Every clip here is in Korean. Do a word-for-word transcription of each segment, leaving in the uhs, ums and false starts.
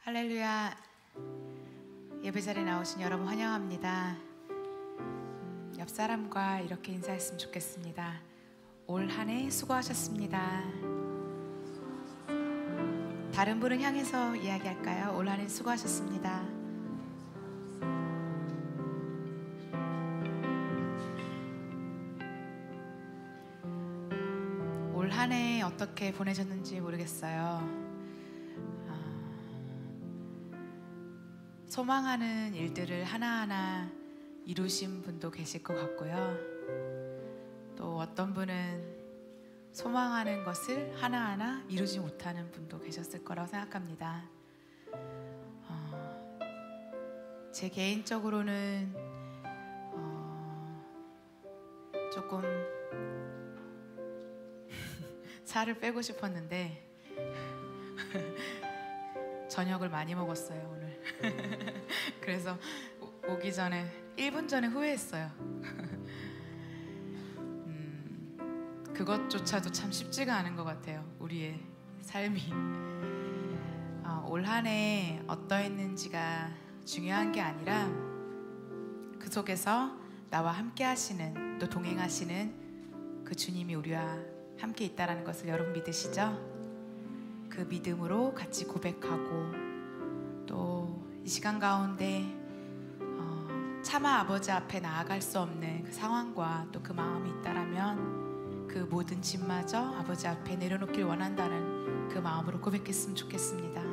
할렐루야. 예배자리에 나오신 여러분 환영합니다. 음, 옆 사람과 이렇게 인사했으면 좋겠습니다. 올 한 해 수고하셨습니다. 다른 분을 향해서 이야기할까요? 올 한 해 수고하셨습니다. 올 한 해 어떻게 보내셨는지 모르겠어요. 소망하는 일들을 하나하나 이루신 분도 계실 것 같고요. 또 어떤 분은 소망하는 것을 하나하나 이루지 못하는 분도 계셨을 거라고 생각합니다. 어, 제 개인적으로는 어, 조금 살을 빼고 싶었는데 저녁을 많이 먹었어요 오늘. 그래서 오기 전에 일 분 전에 후회했어요. 음, 그것조차도 참 쉽지가 않은 것 같아요. 우리의 삶이 어, 올 한 해 어떠했는지가 중요한 게 아니라 그 속에서 나와 함께 하시는, 또 동행하시는 그 주님이 우리와 함께 있다는 것을 여러분 믿으시죠? 그 믿음으로 같이 고백하고 또 이 시간 가운데 어, 차마 아버지 앞에 나아갈 수 없는 그 상황과 또 그 마음이 있다라면 그 모든 짐마저 아버지 앞에 내려놓길 원한다는 그 마음으로 고백했으면 좋겠습니다.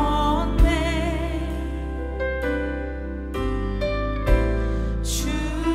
주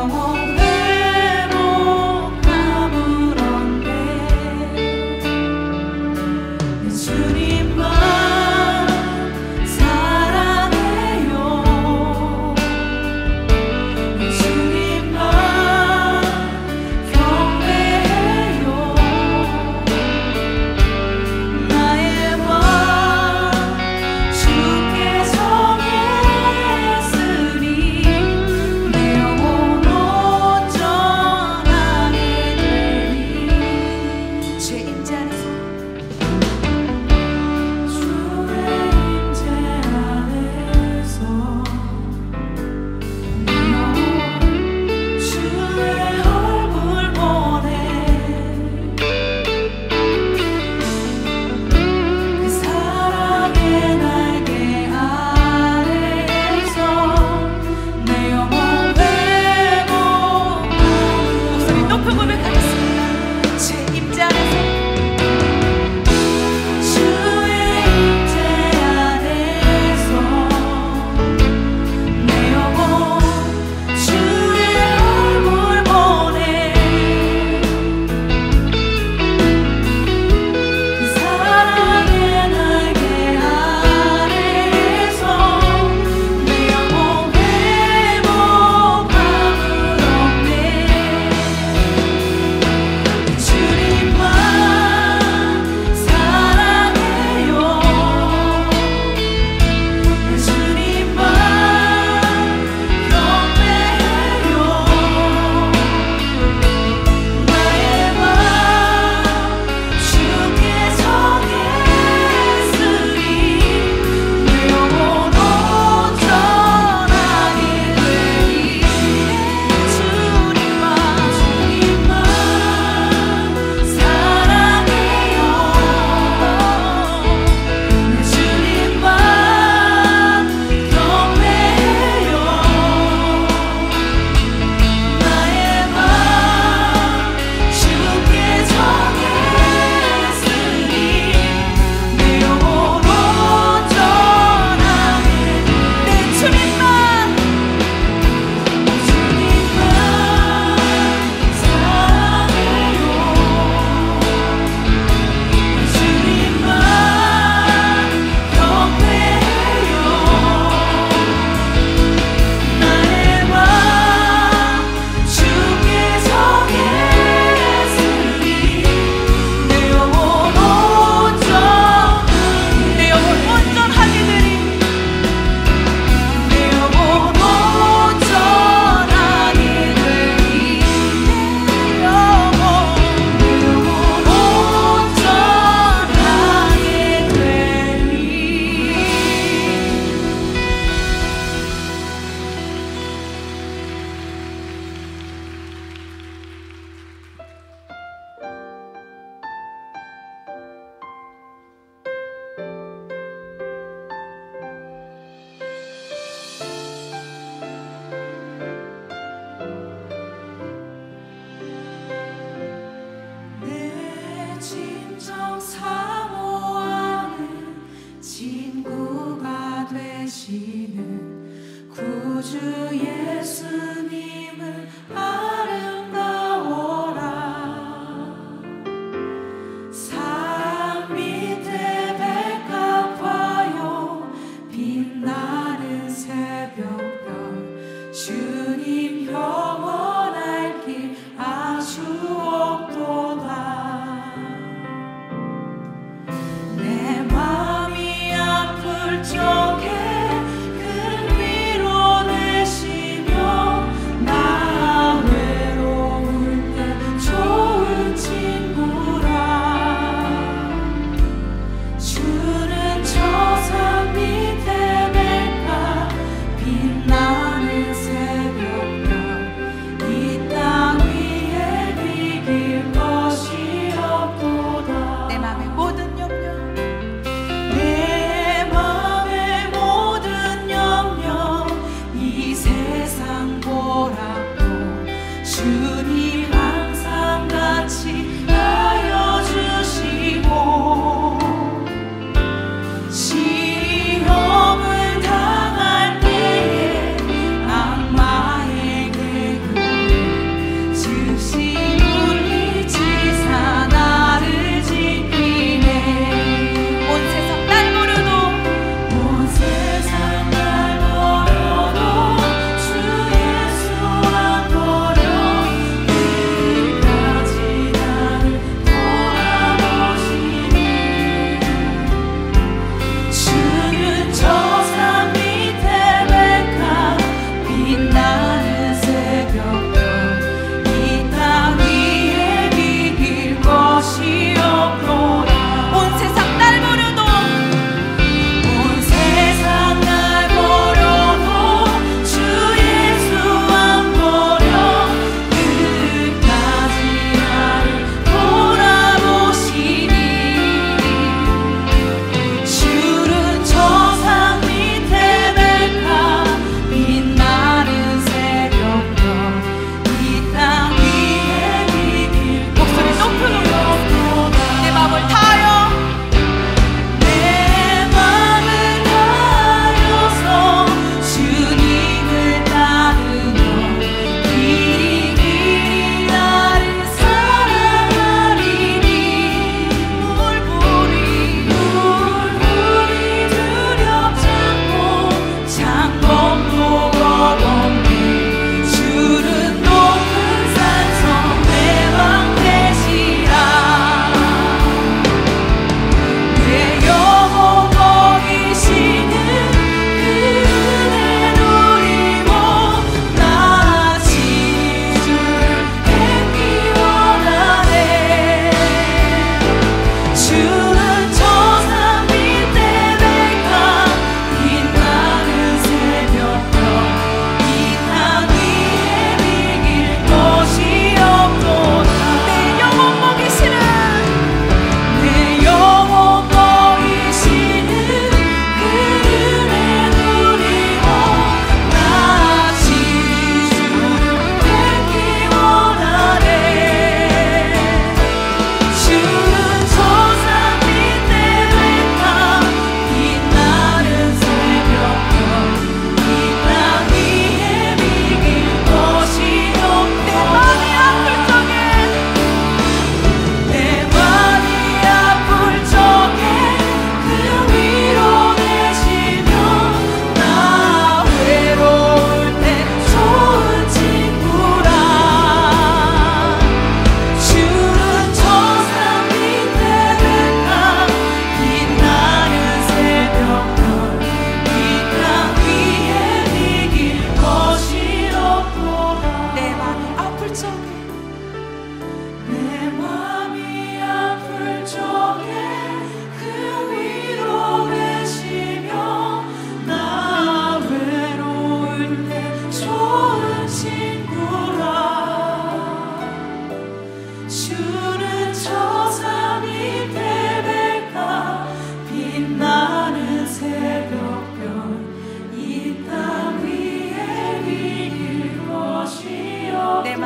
시험을 당할 때에 악마에게 그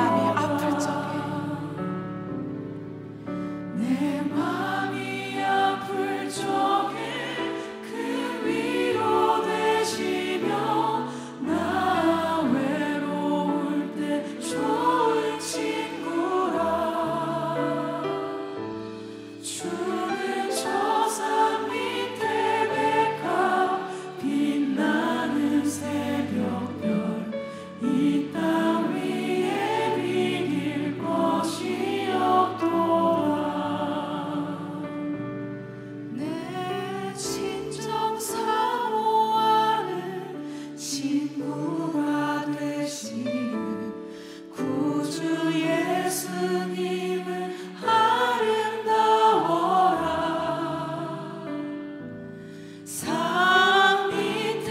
마음이 아플 적에 내 맘이 아플 적에 그 위로 되시며 나 외로울 때 좋은 친구라. 주는 저 산 밑에 백합 빛나는 새벽별 이 땅 위에 비길 것이 없도다. 내 친정 사모하는 친구가 되시는 구주 예수님은 아름다워라. 산 밑에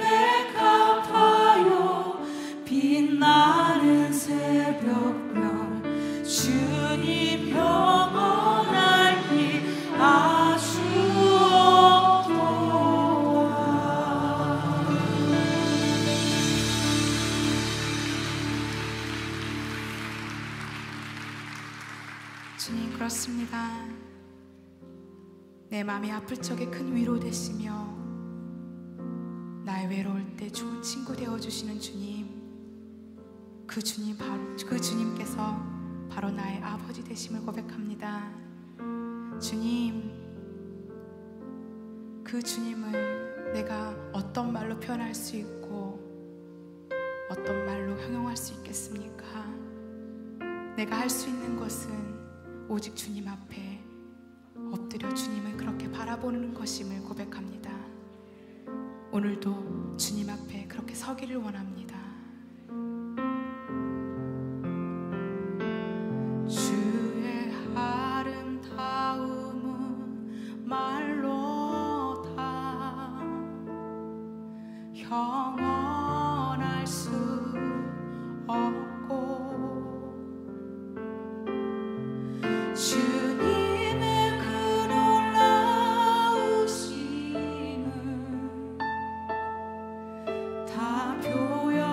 백합화요 빛나는 새벽별 주님 영원할 길 아주 없도다. 주님, 그렇습니다. 내 마음이 아플 적에 큰 위로 되시며 나의 외로울 때 좋은 친구 되어주시는 주님, 그 주님 바로 그 주님께서 바로 나의 아버지 되심을 고백합니다. 주님, 그 주님을 내가 어떤 말로 표현할 수 있고 어떤 말로 형용할 수 있겠습니까? 내가 할 수 있는 것은 오직 주님 앞에 엎드려 주님을 그렇게 바라보는 것임을 고백합니다. 오늘도 주님 앞에 그렇게 서기를 원합니다. 주의 아름다움은 말로 다 형언할 수 없고 주님의 그 놀라우심은 다 표현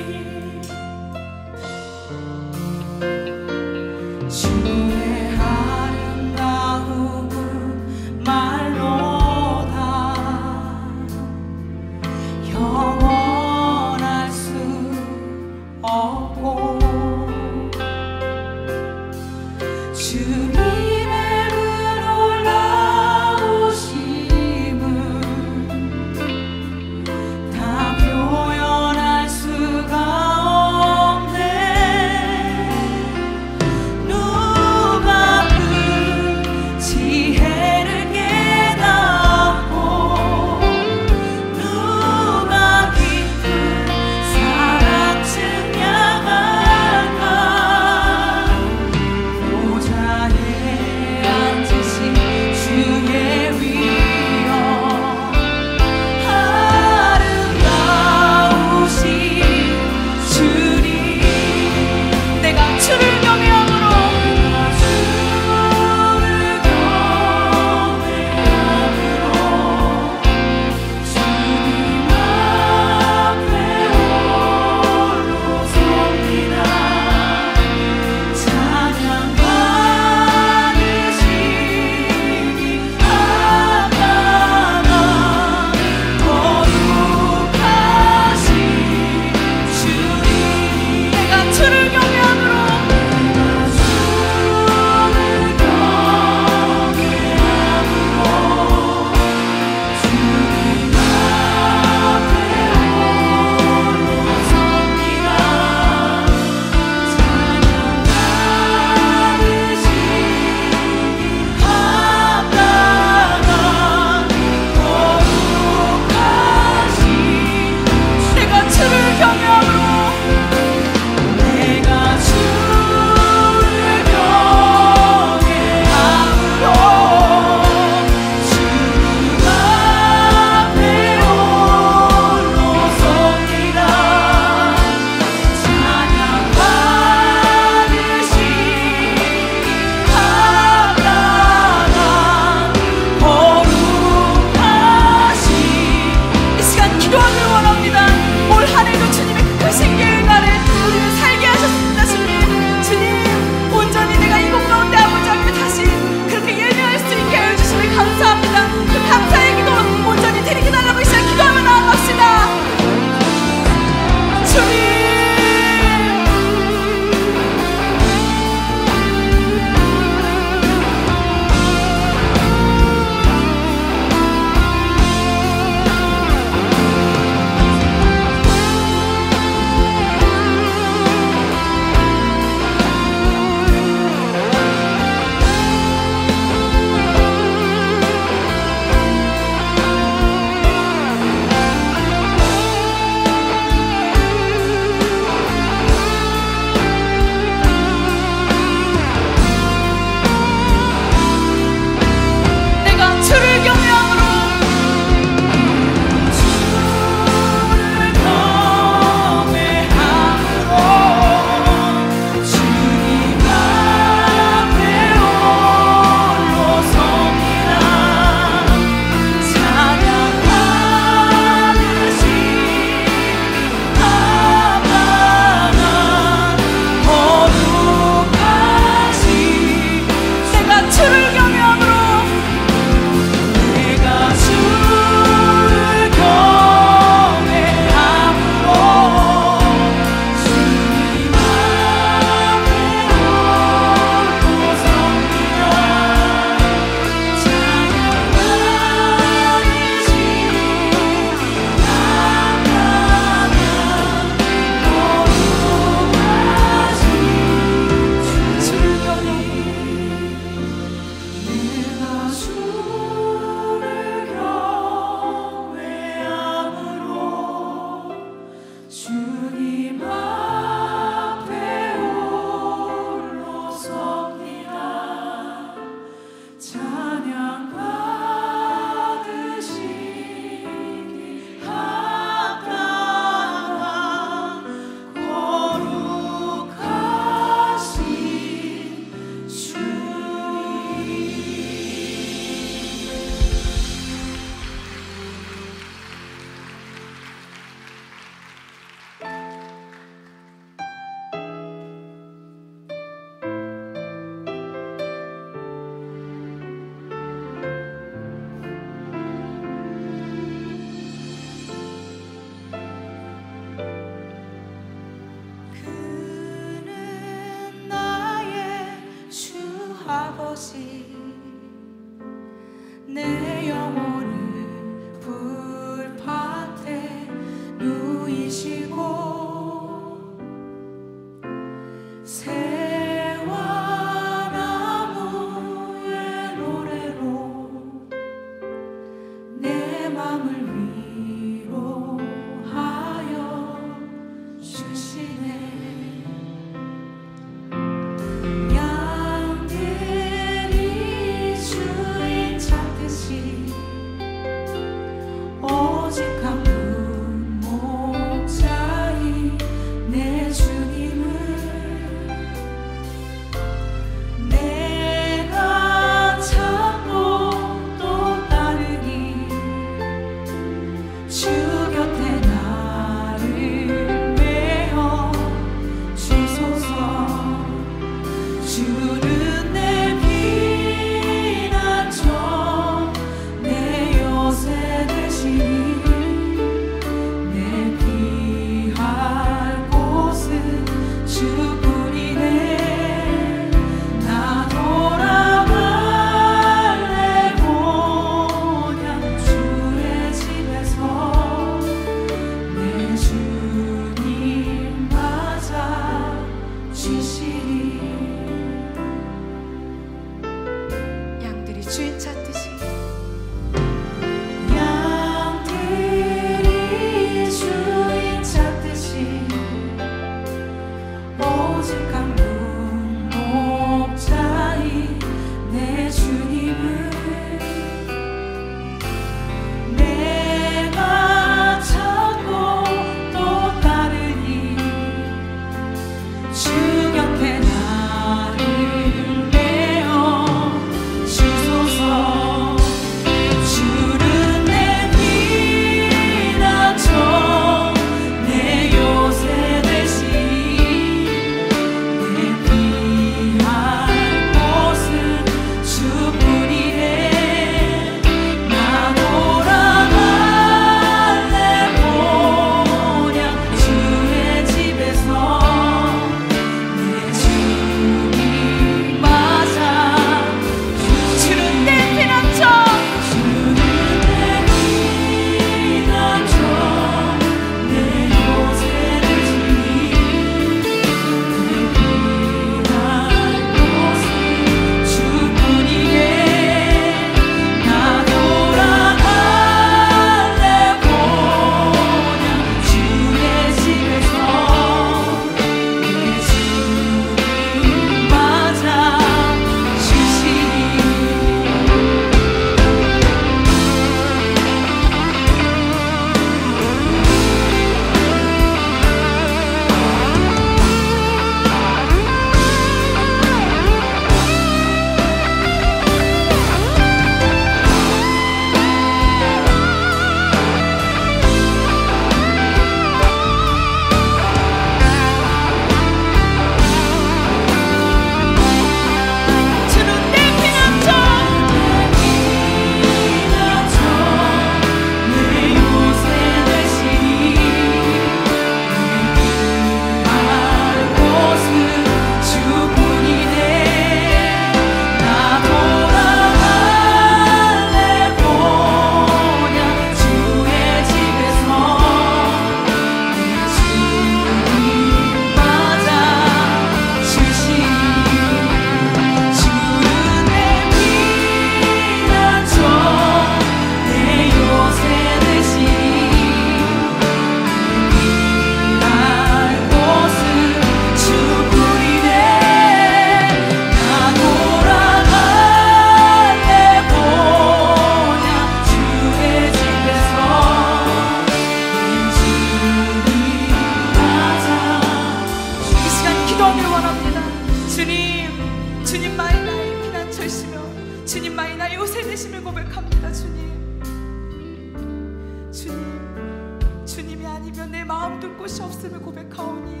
곳이 없음을 고백하오니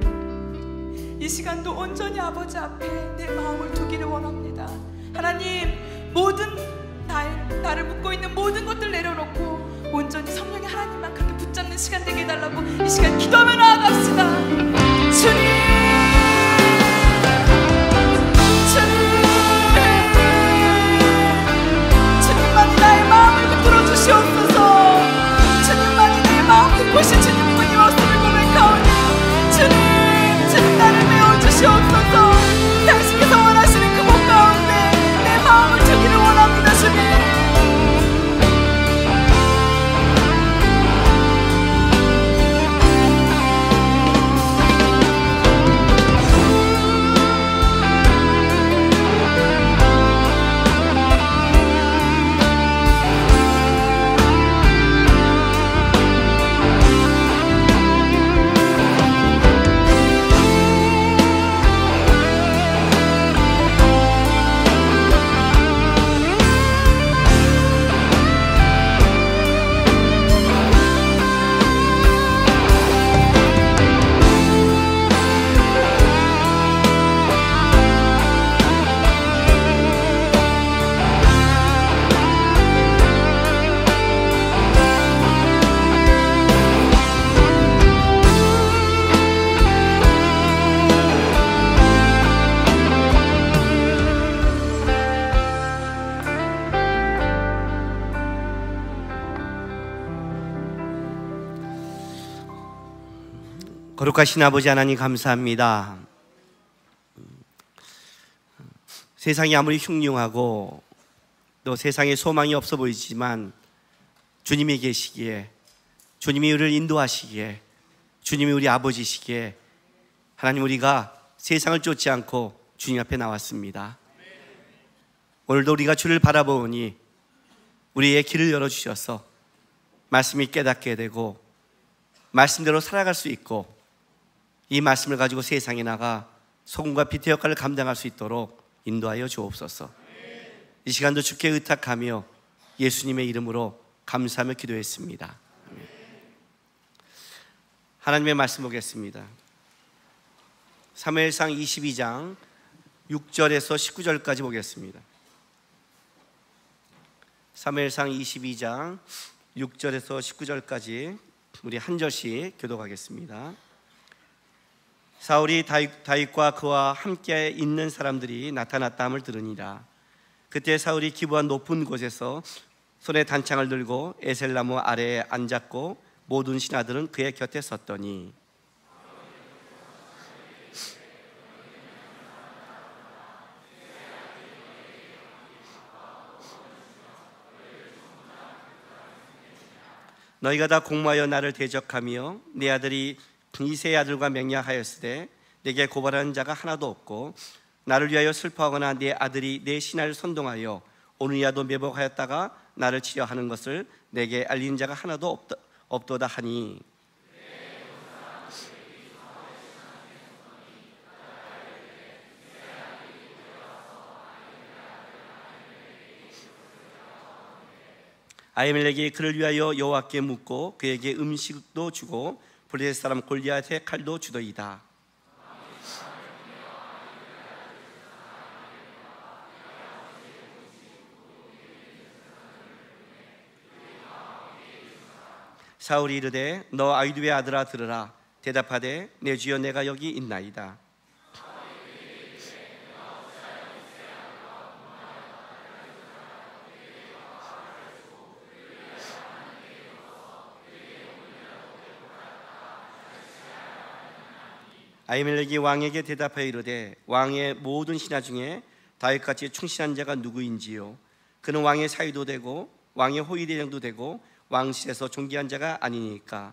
이 시간도 온전히 아버지 앞에 내 마음을 두기를 원합니다. 하나님, 모든 날, 나를 묶고 있는 모든 것들 내려놓고 온전히 성령의 하나님만 그렇게 붙잡는 시간 되게 해달라고 이 시간 기도하며 나아갑시다. 주님, 주님만이 나의 마음을 붙들어 주시옵소서. 주님만이 내 마음 듣고시 주님뿐이 없음을 고백하오니 주님, 주님 나를 메워주시옵소서. 당신께서 원하시는 그 목 가운데 내 마음을 주기를 원합니다. 주님, 거룩하신 아버지 하나님 감사합니다. 세상이 아무리 흉흉하고 또 세상에 소망이 없어 보이지만 주님이 계시기에, 주님이 우리를 인도하시기에, 주님이 우리 아버지시기에 하나님, 우리가 세상을 쫓지 않고 주님 앞에 나왔습니다. 오늘도 우리가 주를 바라보니 우리의 길을 열어주셔서 말씀이 깨닫게 되고 말씀대로 살아갈 수 있고, 이 말씀을 가지고 세상에 나가 소금과 빛의 역할을 감당할 수 있도록 인도하여 주옵소서. 이 시간도 주께 의탁하며 예수님의 이름으로 감사하며 기도했습니다. 하나님의 말씀 보겠습니다. 사무엘상 이십이 장 육 절에서 십구 절까지 보겠습니다. 사무엘상 이십이 장 육 절에서 십구 절까지 우리 한 절씩 교독하겠습니다. 사울이 다윗, 다윗과 그와 함께 있는 사람들이 나타났다 함을 들으니라. 그때 사울이 기부한 높은 곳에서 손에 단창을 들고 에셀나무 아래에 앉았고 모든 신하들은 그의 곁에 섰더니 너희가 다 공모하여 나를 대적하며 내 아들이 이새의 아들과 맹약하였으되 내게 고발하는 자가 하나도 없고 나를 위하여 슬퍼하거나 내 아들이 내 신하를 선동하여 오늘이라도 매복하였다가 나를 치려 하는 것을 내게 알린 자가 하나도 없다, 없도다 하니 아히멜렉이 그를 위하여 여호와께 묻고 그에게 음식도 주고 블레셋 사람 골리앗의 칼도 주더이다. 사울이 이르되 너 아히두의 아들아 들으라. 대답하되 내 주여 내가 여기 있나이다. 아히멜렉이 왕에게 대답하여 이르되 왕의 모든 신하 중에 다윗같이 충실한 자가 누구인지요? 그는 왕의 사위도 되고 왕의 호위대장도 되고 왕실에서 존귀한 자가 아니니까.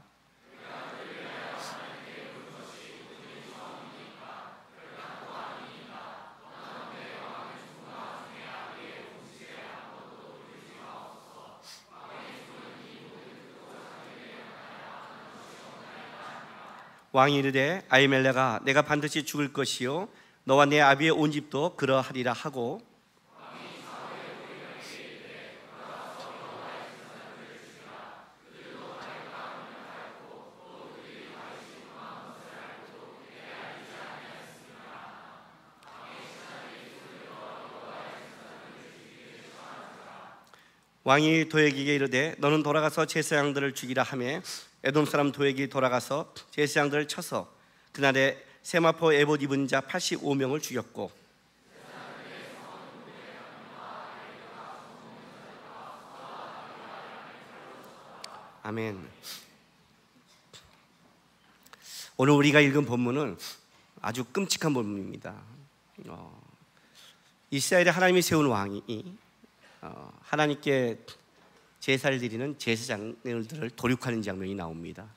왕이 이르되 아히멜렉아 내가 반드시 죽을 것이요 너와 내 아비의 온 집도 그러하리라 하고 왕이 도액에게 이르되 너는 돌아가서 제사장들을 죽이라 하매 에돔 사람 도액이 돌아가서 제사장들을 쳐서 그날에 세마포 에봇 입은 자 팔십오 명을 죽였고 아멘. 오늘 우리가 읽은 본문은 아주 끔찍한 본문입니다. 어, 이스라엘에 하나님이 세운 왕이 어, 하나님께 제사를 드리는 제사장들을 도륙하는 장면이 나옵니다.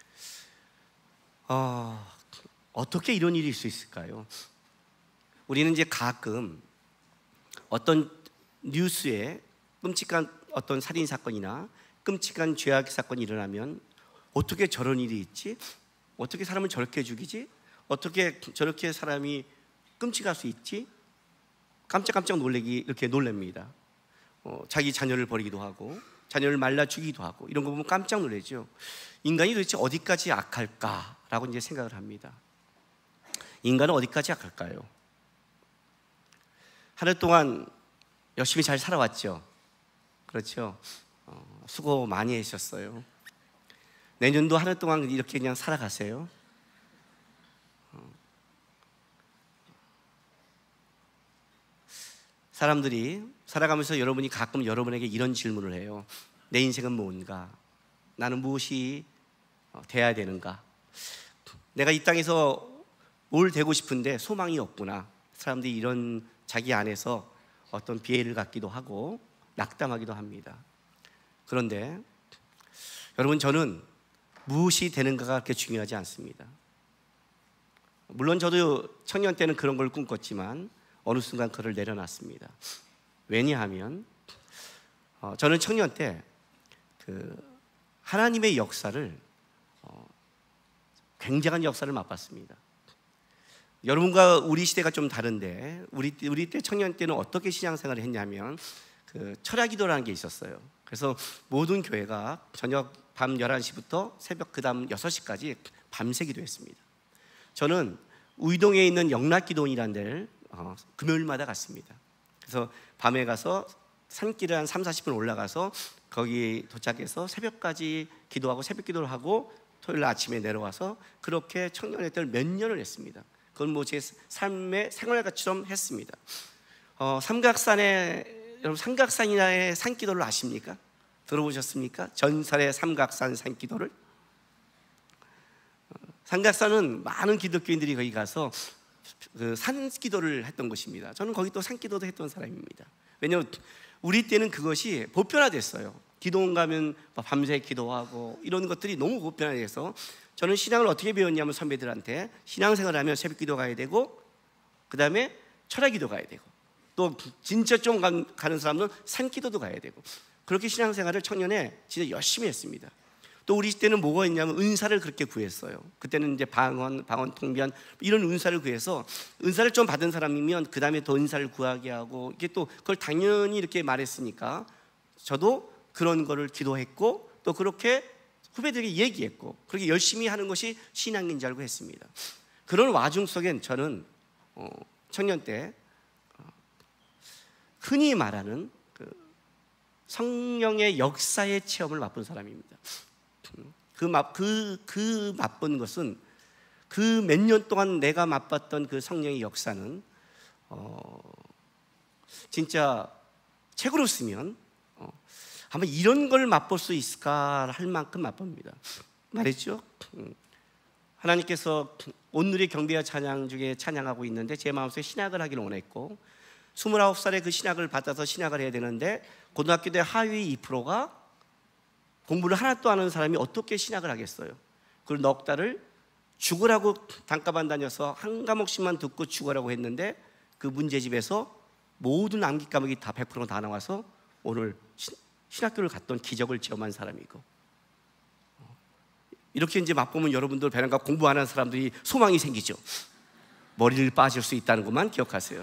어, 어떻게 이런 일이 있을 수 있을까요? 우리는 이제 가끔 어떤 뉴스에 끔찍한 어떤 살인 사건이나 끔찍한 죄악 사건이 일어나면 어떻게 저런 일이 있지? 어떻게 사람을 저렇게 죽이지? 어떻게 저렇게 사람이 끔찍할 수 있지? 깜짝깜짝 놀래기 이렇게 놀랍니다. 어, 자기 자녀를 버리기도 하고 자녀를 말라 죽이기도 하고 이런 거 보면 깜짝 놀라죠. 인간이 도대체 어디까지 악할까라고 이제 생각을 합니다. 인간은 어디까지 악할까요? 한 해 동안 열심히 잘 살아왔죠. 그렇죠. 어, 수고 많이 하셨어요. 내년도 한 해 동안 이렇게 그냥 살아가세요. 어. 사람들이 살아가면서 여러분이 가끔 여러분에게 이런 질문을 해요. 내 인생은 뭔가? 나는 무엇이 돼야 되는가? 내가 이 땅에서 뭘 되고 싶은데 소망이 없구나. 사람들이 이런 자기 안에서 어떤 비애를 갖기도 하고 낙담하기도 합니다. 그런데 여러분, 저는 무엇이 되는가가 그렇게 중요하지 않습니다. 물론 저도 청년 때는 그런 걸 꿈꿨지만 어느 순간 그를 내려놨습니다. 왜냐하면 어, 저는 청년 때 그 하나님의 역사를 어, 굉장한 역사를 맛봤습니다. 여러분과 우리 시대가 좀 다른데 우리 우리 때 청년 때는 어떻게 신앙생활을 했냐면 그 철야기도라는 게 있었어요. 그래서 모든 교회가 저녁 밤 열한 시부터 새벽 그 다음 여섯 시까지 밤새 기도했습니다. 저는 우이동에 있는 영락기도원이라는 데를 어, 금요일마다 갔습니다. 그래서 밤에 가서 산길을 한 삼, 사십 분 올라가서 거기 도착해서 새벽까지 기도하고 새벽 기도를 하고 토요일 아침에 내려와서 그렇게 청년회 때를 몇 년을 했습니다. 그건 뭐 제 삶의 생활같이처럼 했습니다. 어, 삼각산에, 여러분 삼각산이라의 산기도를 아십니까? 들어보셨습니까? 전설의 삼각산 산기도를. 삼각산은 많은 기독교인들이 거기 가서 그 산기도를 했던 곳입니다. 저는 거기 또 산기도도 했던 사람입니다. 왜냐하면 우리 때는 그것이 보편화됐어요. 기도원 가면 밤새 기도하고 이런 것들이 너무 보편화돼서 저는 신앙을 어떻게 배웠냐면 선배들한테 신앙생활을 하면 새벽 기도 가야 되고 그 다음에 철야 기도 가야 되고 또 진짜 좀 가는 사람은 산기도도 가야 되고 그렇게 신앙생활을 청년에 진짜 열심히 했습니다. 또 우리 때는 뭐가 있냐면 은사를 그렇게 구했어요. 그때는 이제 방언, 방언 통변 이런 은사를 구해서 은사를 좀 받은 사람이면 그 다음에 더 은사를 구하게 하고 이게 또 그걸 당연히 이렇게 말했으니까 저도 그런 거를 기도했고 또 그렇게 후배들에게 얘기했고 그렇게 열심히 하는 것이 신앙인 줄 알고 했습니다. 그런 와중 속엔 저는 어, 청년 때 어, 흔히 말하는 그 성령의 역사의 체험을 맛본 사람입니다. 그, 맛, 그, 그 맛본 것은 그 몇 년 동안 내가 맛봤던 그 성령의 역사는 어, 진짜 책으로 쓰면 어, 아마 이런 걸 맛볼 수 있을까 할 만큼 맛봅니다. 말했죠. 하나님께서 온누리 경배와 찬양 중에 찬양하고 있는데 제 마음속에 신학을 하기를 원했고 스물아홉 살에 그 신학을 받아서 신학을 해야 되는데 고등학교 때 하위 이 퍼센트가 공부를 하나도 안 하는 사람이 어떻게 신학을 하겠어요? 그걸 넉 달을 죽으라고 단가반 다녀서 한 과목씩만 듣고 죽으라고 했는데 그 문제집에서 모든 암기 과목이 다 백 퍼센트 다 나와서 오늘 신학교를 갔던 기적을 체험한 사람이고 이렇게 이제 맛보면 여러분들 배란가 공부 안 하는 사람들이 소망이 생기죠. 머리를 빠질 수 있다는 것만 기억하세요.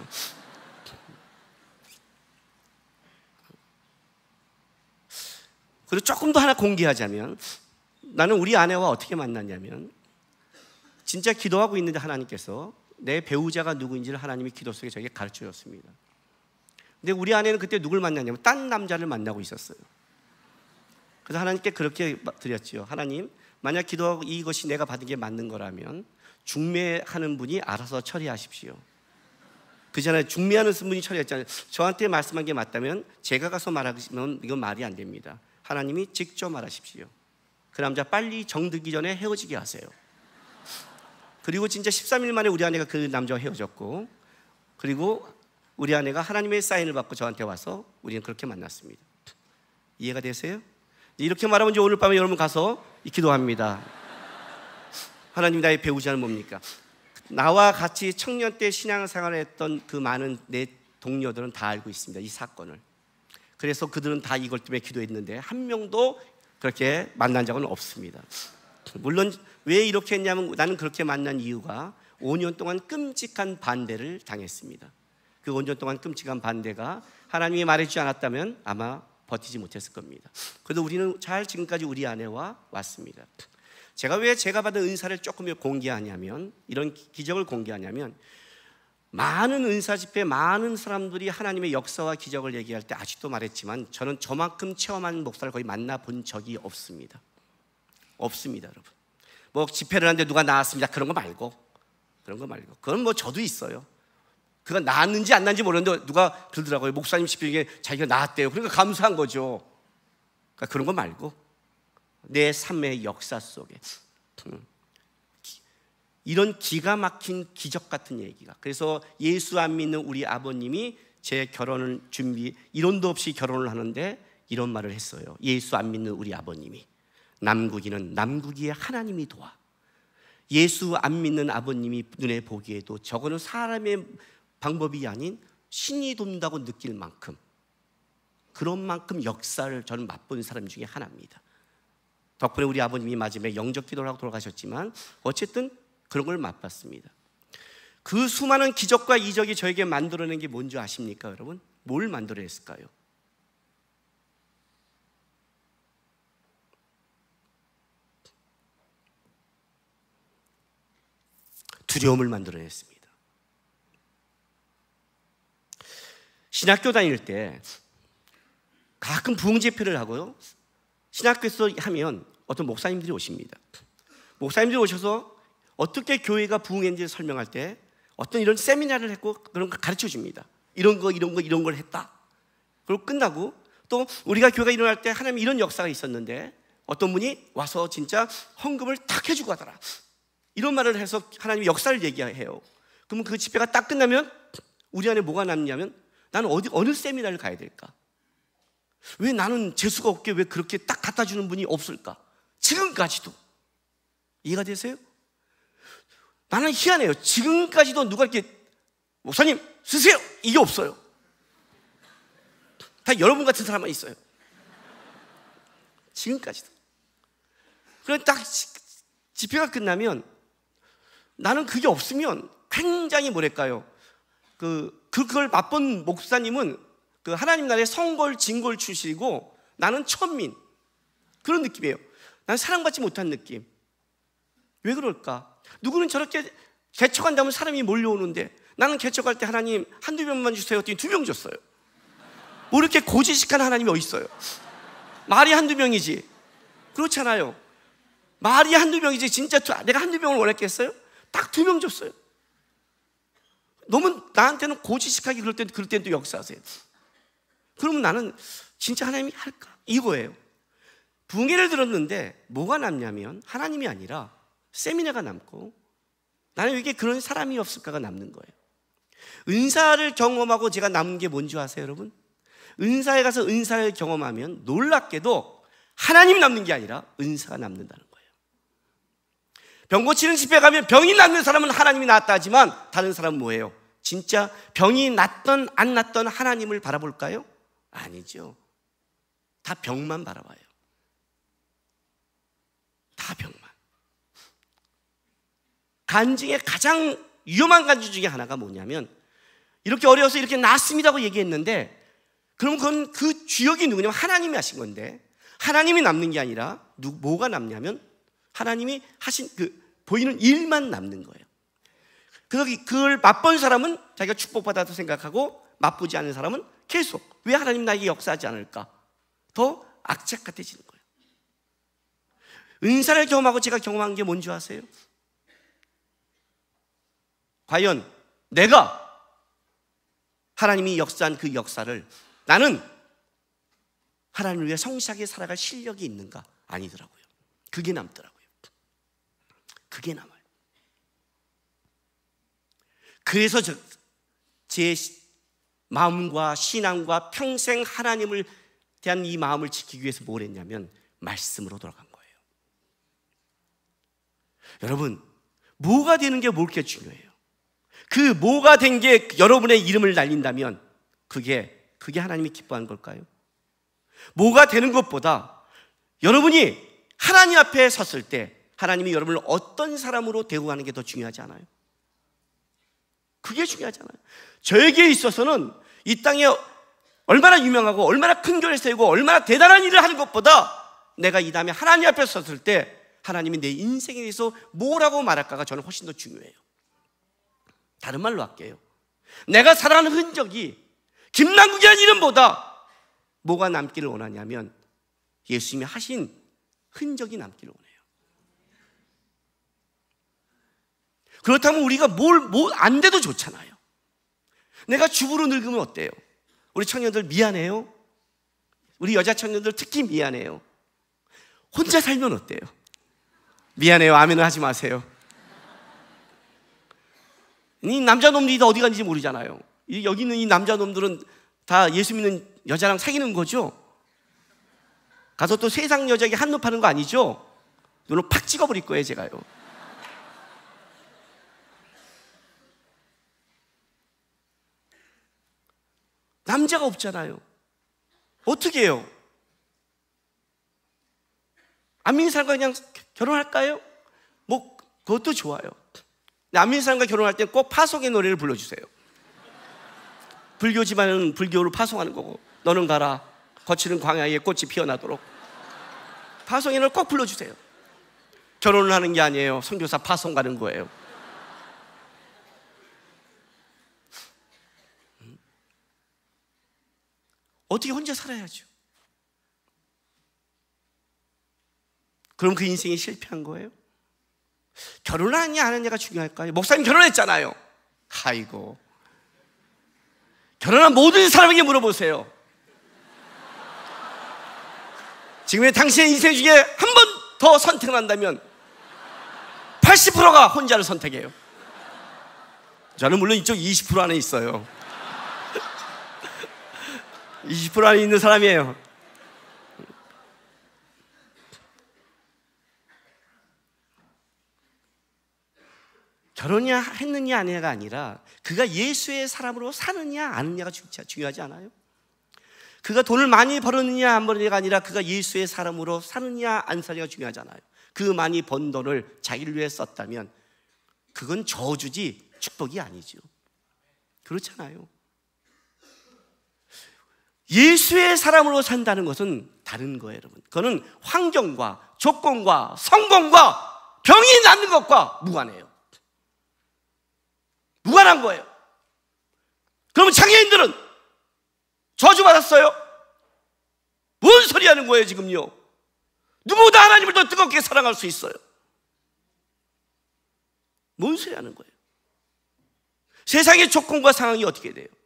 그리고 조금 더 하나 공개하자면 나는 우리 아내와 어떻게 만났냐면 진짜 기도하고 있는데 하나님께서 내 배우자가 누구인지를 하나님이 기도 속에 저에게 가르쳐 줬습니다. 근데 우리 아내는 그때 누굴 만났냐면 딴 남자를 만나고 있었어요. 그래서 하나님께 그렇게 드렸죠. 하나님, 만약 기도하고 이것이 내가 받은 게 맞는 거라면 중매하는 분이 알아서 처리하십시오. 그전에 중매하는 분이 처리했잖아요. 저한테 말씀한 게 맞다면 제가 가서 말하시면 이건 말이 안 됩니다. 하나님이 직접 말하십시오. 그 남자 빨리 정들기 전에 헤어지게 하세요. 그리고 진짜 십삼 일 만에 우리 아내가 그 남자와 헤어졌고 그리고 우리 아내가 하나님의 사인을 받고 저한테 와서 우리는 그렇게 만났습니다. 이해가 되세요? 이렇게 말하면 이제 오늘 밤에 여러분 가서 기도합니다. 하나님, 나의 배우자는 뭡니까? 나와 같이 청년 때 신앙생활을 했던 그 많은 내 동료들은 다 알고 있습니다. 이 사건을. 그래서 그들은 다 이걸 때문에 기도했는데 한 명도 그렇게 만난 적은 없습니다. 물론 왜 이렇게 했냐면 나는 그렇게 만난 이유가 오 년 동안 끔찍한 반대를 당했습니다. 그 오 년 동안 끔찍한 반대가 하나님이 말해주지 않았다면 아마 버티지 못했을 겁니다. 그래도 우리는 잘 지금까지 우리 아내와 왔습니다. 제가 왜 제가 받은 은사를 조금 공개하냐면 이런 기적을 공개하냐면 많은 은사 집회 많은 사람들이 하나님의 역사와 기적을 얘기할 때 아직도 말했지만 저는 저만큼 체험한 목사를 거의 만나본 적이 없습니다. 없습니다, 여러분. 뭐 집회를 하는데 누가 나왔습니다 그런 거 말고 그런 거 말고 그건 뭐 저도 있어요. 그가 나았는지 안 나았는지 모르는데 누가 그러더라고요. 목사님 집회 중에 자기가 나았대요. 그러니까 감사한 거죠. 그러니까 그런 거 말고 내 삶의 역사 속에 이런 기가 막힌 기적 같은 얘기가. 그래서 예수 안 믿는 우리 아버님이 제 결혼을 준비, 이론도 없이 결혼을 하는데 이런 말을 했어요. 예수 안 믿는 우리 아버님이, 남국이는 남국이의 하나님이 도와. 예수 안 믿는 아버님이 눈에 보기에도 저거는 사람의 방법이 아닌 신이 돕는다고 느낄 만큼, 그런 만큼 역사를 저는 맛본 사람 중에 하나입니다. 덕분에 우리 아버님이 마지막에 영접 기도를 하고 돌아가셨지만 어쨌든 그런 걸 맛봤습니다. 그 수많은 기적과 이적이 저에게 만들어낸 게 뭔지 아십니까, 여러분? 뭘 만들어냈을까요? 두려움을 만들어냈습니다. 신학교 다닐 때 가끔 부흥제표를 하고요, 신학교에서 하면 어떤 목사님들이 오십니다. 목사님들이 오셔서 어떻게 교회가 부흥했는지 설명할 때 어떤 이런 세미나를 했고 그런 걸 가르쳐 줍니다. 이런 거 이런 거 이런 걸 했다. 그리고 끝나고 또 우리가 교회가 일어날 때 하나님 이런 역사가 있었는데 어떤 분이 와서 진짜 헌금을 탁 해주고 가더라, 이런 말을 해서 하나님의 역사를 얘기해요. 그러면 그 집회가 딱 끝나면 우리 안에 뭐가 남냐면, 나는 어디 어느 세미나를 가야 될까? 왜 나는 재수가 없게 왜 그렇게 딱 갖다 주는 분이 없을까? 지금까지도. 이해가 되세요? 나는 희한해요. 지금까지도 누가 이렇게 목사님 쓰세요, 이게 없어요. 다 여러분 같은 사람만 있어요. 지금까지도. 그래 딱 집회가 끝나면 나는 그게 없으면 굉장히 뭐랄까요, 그 그걸 맛본 목사님은 그 하나님 나라의 성골 진골 출신이고 나는 천민, 그런 느낌이에요. 난 사랑받지 못한 느낌. 왜 그럴까? 누구는 저렇게 개척한다면 사람이 몰려오는데 나는 개척할 때 하나님 한두 명만 주세요 했더니 두 명 줬어요. 뭐 이렇게 고지식한 하나님이 어디 있어요? 말이 한두 명이지. 그렇잖아요. 말이 한두 명이지 진짜 내가 한두 명을 원했겠어요? 딱 두 명 줬어요. 너무 나한테는 고지식하게 그럴 땐 그럴 땐 또 역사하세요. 그러면 나는 진짜 하나님이 할까? 이거예요. 붕괴를 들었는데 뭐가 남냐면 하나님이 아니라 세미나가 남고, 나는 왜 그런 사람이 없을까가 남는 거예요. 은사를 경험하고 제가 남은 게 뭔지 아세요, 여러분? 은사에 가서 은사를 경험하면 놀랍게도 하나님이 남는 게 아니라 은사가 남는다는 거예요. 병 고치는 집회 가면 병이 낫는 사람은 하나님이 낫다 하지만 다른 사람은 뭐예요? 진짜 병이 낫던 안 낫던 하나님을 바라볼까요? 아니죠. 다 병만 바라봐요. 다 병만. 간증의 가장 위험한 간증 중에 하나가 뭐냐면, 이렇게 어려워서 이렇게 낫습니다고 얘기했는데, 그럼 그건 그 주역이 누구냐면 하나님이 하신 건데, 하나님이 남는 게 아니라 누, 뭐가 남냐면 하나님이 하신 그 보이는 일만 남는 거예요. 그래서 그걸 맛본 사람은 자기가 축복받았다고 생각하고, 맛보지 않은 사람은 계속 왜 하나님 나에게 역사하지 않을까? 더 악착 같아지는 거예요. 은사를 경험하고 제가 경험한 게 뭔지 아세요? 과연 내가 하나님이 역사한 그 역사를 나는 하나님을 위해 성실하게 살아갈 실력이 있는가? 아니더라고요. 그게 남더라고요. 그게 남아요. 그래서 저, 제 마음과 신앙과 평생 하나님을 대한 이 마음을 지키기 위해서 뭘 했냐면 말씀으로 돌아간 거예요. 여러분, 뭐가 되는 게 뭘 게 중요해요. 그 뭐가 된 게 여러분의 이름을 날린다면 그게 그게 하나님이 기뻐하는 걸까요? 뭐가 되는 것보다 여러분이 하나님 앞에 섰을 때 하나님이 여러분을 어떤 사람으로 대우하는 게 더 중요하지 않아요? 그게 중요하잖아요. 저에게 있어서는 이 땅에 얼마나 유명하고 얼마나 큰 교회를 세우고 얼마나 대단한 일을 하는 것보다 내가 이 다음에 하나님 앞에 섰을 때 하나님이 내 인생에 대해서 뭐라고 말할까가 저는 훨씬 더 중요해요. 다른 말로 할게요. 내가 살아가는 흔적이 김남국이라는 이름보다 뭐가 남기를 원하냐면 예수님이 하신 흔적이 남기를 원해요. 그렇다면 우리가 뭘, 뭐 안 돼도 좋잖아요. 내가 주부로 늙으면 어때요? 우리 청년들 미안해요. 우리 여자 청년들 특히 미안해요. 혼자 살면 어때요? 미안해요. 아멘을 하지 마세요. 이 남자 놈들이 다 어디 갔는지 모르잖아요. 여기 있는 이 남자 놈들은 다 예수 믿는 여자랑 사귀는 거죠. 가서 또 세상 여자에게 한눈 파는 거 아니죠? 눈을 팍 찍어버릴 거예요, 제가요. 남자가 없잖아요. 어떻게 해요? 안 믿는 사람과 그냥 결혼할까요? 뭐 그것도 좋아요. 안 믿는 사람과 결혼할 땐 꼭 파송의 노래를 불러주세요. 불교지만은 불교로 파송하는 거고, 너는 가라 거칠은 광야에 꽃이 피어나도록. 파송의 노래를 꼭 불러주세요. 결혼을 하는 게 아니에요. 선교사 파송 가는 거예요. 어떻게 혼자 살아야죠. 그럼 그 인생이 실패한 거예요? 결혼하느냐 안 하느냐가 중요할까요? 목사님 결혼했잖아요. 아이고, 결혼한 모든 사람에게 물어보세요. 지금의 당신의 인생 중에 한 번 더 선택을 한다면 팔십 퍼센트가 혼자를 선택해요. 저는 물론 이쪽 이십 퍼센트 안에 있어요. 이십 퍼센트 안에 있는 사람이에요. 결혼이야 했느냐 안 했느냐가 아니라 그가 예수의 사람으로 사느냐 아느냐가 중요하지 않아요? 그가 돈을 많이 벌었느냐 안 벌었느냐가 아니라 그가 예수의 사람으로 사느냐 안 사느냐가 중요하잖아요. 그 많이 번 돈을 자기를 위해 썼다면 그건 저주지 축복이 아니죠. 그렇잖아요. 예수의 사람으로 산다는 것은 다른 거예요, 여러분. 그거는 환경과 조건과 성공과 병이 낫는 것과 무관해요. 무관한 거예요. 그러면 장애인들은 저주받았어요? 뭔 소리 하는 거예요 지금요? 누구보다 하나님을 더 뜨겁게 사랑할 수 있어요. 뭔 소리 하는 거예요? 세상의 조건과 상황이 어떻게 돼요?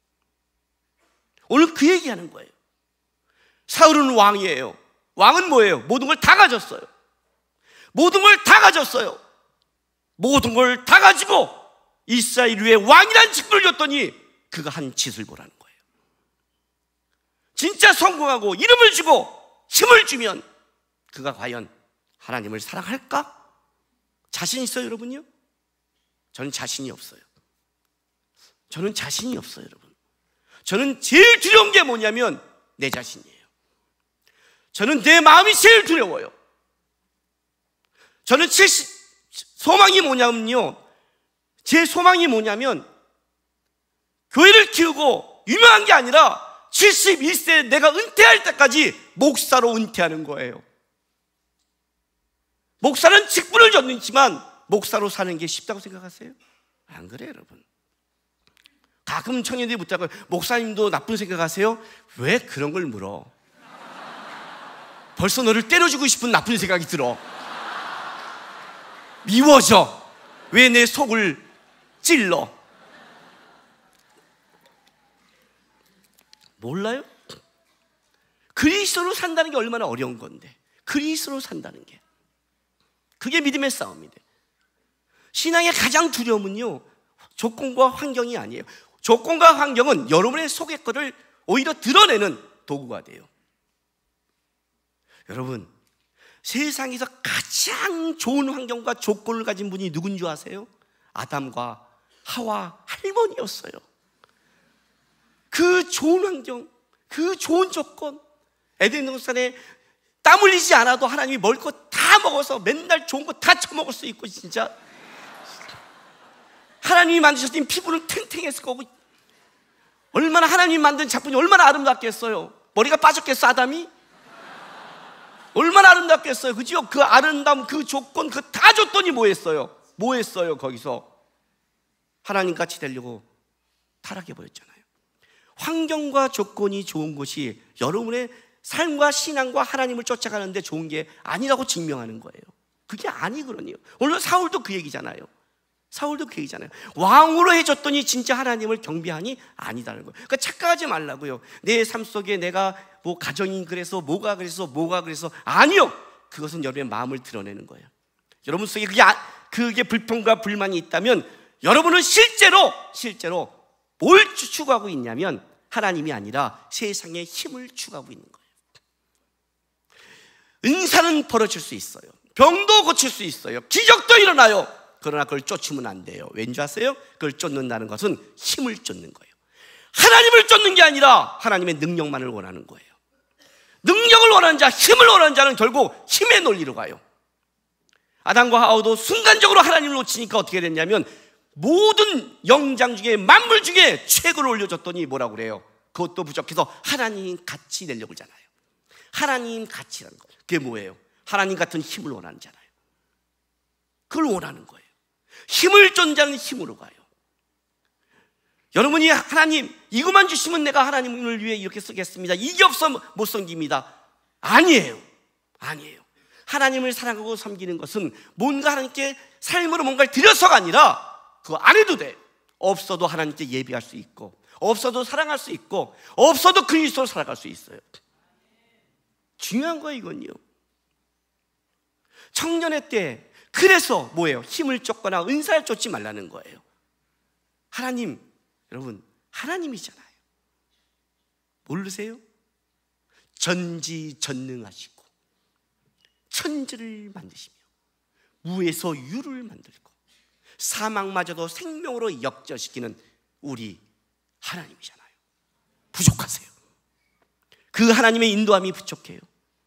오늘 그 얘기하는 거예요. 사울은 왕이에요. 왕은 뭐예요? 모든 걸 다 가졌어요. 모든 걸 다 가졌어요. 모든 걸 다 가지고 이스라엘 위에 왕이란 직분을 줬더니 그가 한 짓을 보라는 거예요. 진짜 성공하고 이름을 주고 힘을 주면 그가 과연 하나님을 사랑할까? 자신 있어요, 여러분요? 저는 자신이 없어요. 저는 자신이 없어요, 여러분. 저는 제일 두려운 게 뭐냐면 내 자신이에요. 저는 내 마음이 제일 두려워요. 저는 제 소망이 뭐냐면요, 제 소망이 뭐냐면 교회를 키우고 유명한 게 아니라 칠십일 세 내가 은퇴할 때까지 목사로 은퇴하는 거예요. 목사는 직분을 줬지만 목사로 사는 게 쉽다고 생각하세요? 안 그래요, 여러분. 가끔 청년들이 묻다가 목사님도 나쁜 생각하세요? 왜 그런 걸 물어? 벌써 너를 때려주고 싶은 나쁜 생각이 들어. 미워져. 왜 내 속을 찔러? 몰라요? 그리스도로 산다는 게 얼마나 어려운 건데, 그리스도로 산다는 게 그게 믿음의 싸움인데, 신앙의 가장 두려움은요 조건과 환경이 아니에요. 조건과 환경은 여러분의 속의 것을 오히려 드러내는 도구가 돼요. 여러분, 세상에서 가장 좋은 환경과 조건을 가진 분이 누군 줄 아세요? 아담과 하와 할머니였어요. 그 좋은 환경, 그 좋은 조건, 에덴 동산에 땀 흘리지 않아도 하나님이 먹을 것 다 먹어서 맨날 좋은 거 다 처먹을 수 있고, 진짜 하나님이 만드셨던 피부는 탱탱했을 거고, 얼마나 하나님이 만든 작품이 얼마나 아름답겠어요. 머리가 빠졌겠어, 아담이? 얼마나 아름답겠어요, 그죠? 그 아름다움, 그 조건, 그 다 줬더니 뭐 했어요? 뭐 했어요? 거기서 하나님같이 되려고 타락해버렸잖아요. 환경과 조건이 좋은 것이 여러분의 삶과 신앙과 하나님을 쫓아가는데 좋은 게 아니라고 증명하는 거예요. 그게 아니거든요. 오늘 사울도 그 얘기잖아요. 사울도 그 얘기잖아요. 왕으로 해줬더니 진짜 하나님을 경배하니 아니다는 거예요. 그러니까 착각하지 말라고요. 내 삶 속에 내가 뭐 가정이 그래서 뭐가 그래서 뭐가 그래서, 아니요. 그것은 여러분의 마음을 드러내는 거예요. 여러분 속에 그게, 그게 불평과 불만이 있다면 여러분은 실제로 실제로 뭘 추구하고 있냐면 하나님이 아니라 세상의 힘을 추구하고 있는 거예요. 은사는 벌어질 수 있어요. 병도 고칠 수 있어요. 기적도 일어나요. 그러나 그걸 쫓으면 안 돼요. 왠지 아세요? 그걸 쫓는다는 것은 힘을 쫓는 거예요. 하나님을 쫓는 게 아니라 하나님의 능력만을 원하는 거예요. 능력을 원하는 자, 힘을 원하는 자는 결국 힘의 논리로 가요. 아담과 하와도 순간적으로 하나님을 놓치니까 어떻게 됐냐면 모든 영장 중에 만물 중에 최고를 올려줬더니 뭐라고 그래요? 그것도 부족해서 하나님 같이 내려고 하잖아요. 하나님 같이라는 거. 그게 뭐예요? 하나님 같은 힘을 원하는 자잖아요. 그걸 원하는 거예요. 힘을 쫓는 자는 힘으로 가요. 여러분이 하나님 이것만 주시면 내가 하나님을 위해 이렇게 쓰겠습니다, 이게 없어 못 섬깁니다. 아니에요. 아니에요. 하나님을 사랑하고 섬기는 것은 뭔가 하나님께 삶으로 뭔가를 드려서가 아니라 그거 안 해도 돼. 없어도 하나님께 예배할 수 있고, 없어도 사랑할 수 있고, 없어도 그리스도로 살아갈 수 있어요. 중요한 거예요 이건요. 청년의 때 그래서 뭐예요? 힘을 쫓거나 은사를 쫓지 말라는 거예요. 하나님, 여러분 하나님이잖아요. 모르세요? 전지전능하시고 천지를 만드시며 무에서 유를 만들고 사망마저도 생명으로 역전시키는 우리 하나님이잖아요. 부족하세요. 그 하나님의 인도함이 부족해요.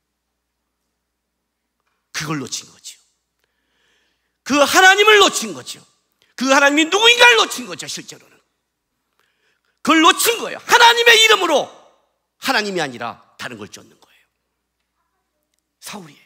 그걸 놓친 거죠. 그 하나님을 놓친 거죠. 그 하나님이 누구인가를 놓친 거죠. 실제로는 그걸 놓친 거예요. 하나님의 이름으로 하나님이 아니라 다른 걸 쫓는 거예요. 사울이에요.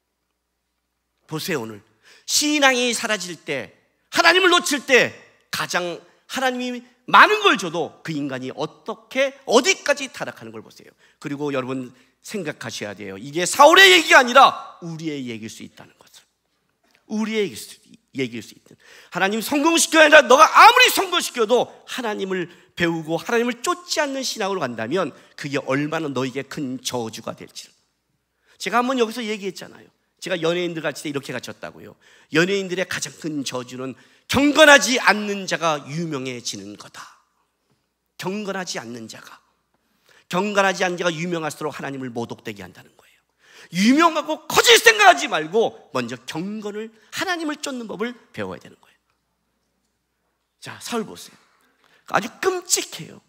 보세요. 오늘 신앙이 사라질 때, 하나님을 놓칠 때 가장 하나님이 많은 걸 줘도 그 인간이 어떻게 어디까지 타락하는 걸 보세요. 그리고 여러분 생각하셔야 돼요. 이게 사울의 얘기가 아니라 우리의 얘기일 수 있다는 것을. 우리의 얘기일 수 있는. 하나님 성공시켜야 아니라 너가 아무리 성공시켜도 하나님을 배우고 하나님을 쫓지 않는 신앙으로 간다면 그게 얼마나 너에게 큰 저주가 될지를. 제가 한번 여기서 얘기했잖아요. 제가 연예인들 같이 이렇게 갇혔다고요. 연예인들의 가장 큰 저주는 경건하지 않는 자가 유명해지는 거다. 경건하지 않는 자가 경건하지 않는 자가 유명할수록 하나님을 모독되게 한다는 거예요. 유명하고 커질 생각하지 말고 먼저 경건을, 하나님을 쫓는 법을 배워야 되는 거예요. 자, 사울 보세요. 아주 끔찍해요.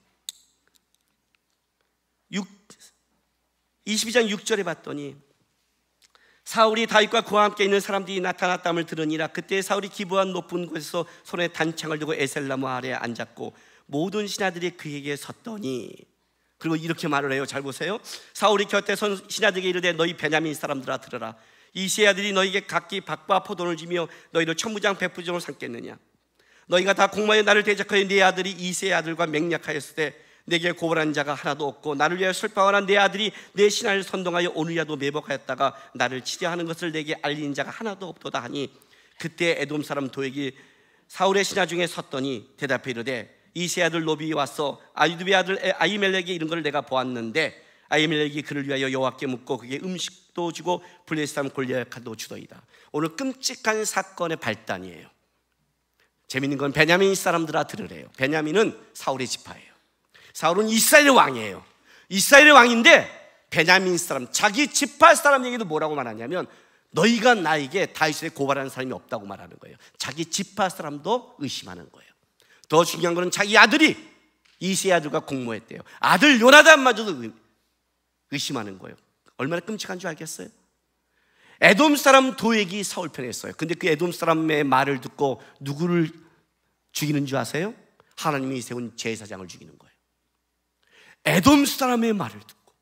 이십이 장 육 절에 봤더니 사울이 다윗과 그와 함께 있는 사람들이 나타났다함을 들으니라. 그때 사울이 기브온 높은 곳에서 손에 단창을 들고 에셀나무 아래에 앉았고 모든 신하들이 그에게 섰더니, 그리고 이렇게 말을 해요. 잘 보세요. 사울이 곁에 선 신하들에게 이르되 너희 베냐민 사람들아 들으라. 이새의 아들이 너희에게 각기 박과 포도를 주며 너희를 천부장 백부장으로 삼겠느냐. 너희가 다 공모하여 나를 대적하여 네 아들이 이새의 아들과 맹약하였을 때 내게 고발한 자가 하나도 없고 나를 위하여 슬퍼하는 내 아들이 내 신하를 선동하여 오늘이라도 매복하였다가 나를 치려하는 것을 내게 알린 자가 하나도 없도다 하니, 그때 에돔 사람 도액이 사울의 신하 중에 섰더니 대답해 이르되 이새의 아들 노비 와서 아히두베의 아들 아히멜렉에게 이른 것을 내가 보았는데 아히멜렉이 그를 위하여 여호와께 묻고 그게 음식도 주고 블레셋 사람 골리앗도 주더이다. 오늘 끔찍한 사건의 발단이에요. 재밌는 건 베냐민 사람들아 들으래요. 베냐민은 사울의 지파예요. 사울은 이스라엘의 왕이에요. 이스라엘의 왕인데 베냐민 사람, 자기 지파 사람에게도 뭐라고 말하냐면 너희가 나에게 다윗을 고발하는 사람이 없다고 말하는 거예요. 자기 지파 사람도 의심하는 거예요. 더 중요한 것은 자기 아들이 이새의 아들과 공모했대요. 아들 요나단마저도 의심하는 거예요. 얼마나 끔찍한 줄 알겠어요? 에돔 사람 도액이 사울 편에 있어요. 근데 그 에돔 사람의 말을 듣고 누구를 죽이는 줄 아세요? 하나님이 세운 제사장을 죽이는 거예요. 에돔 사람의 말을 듣고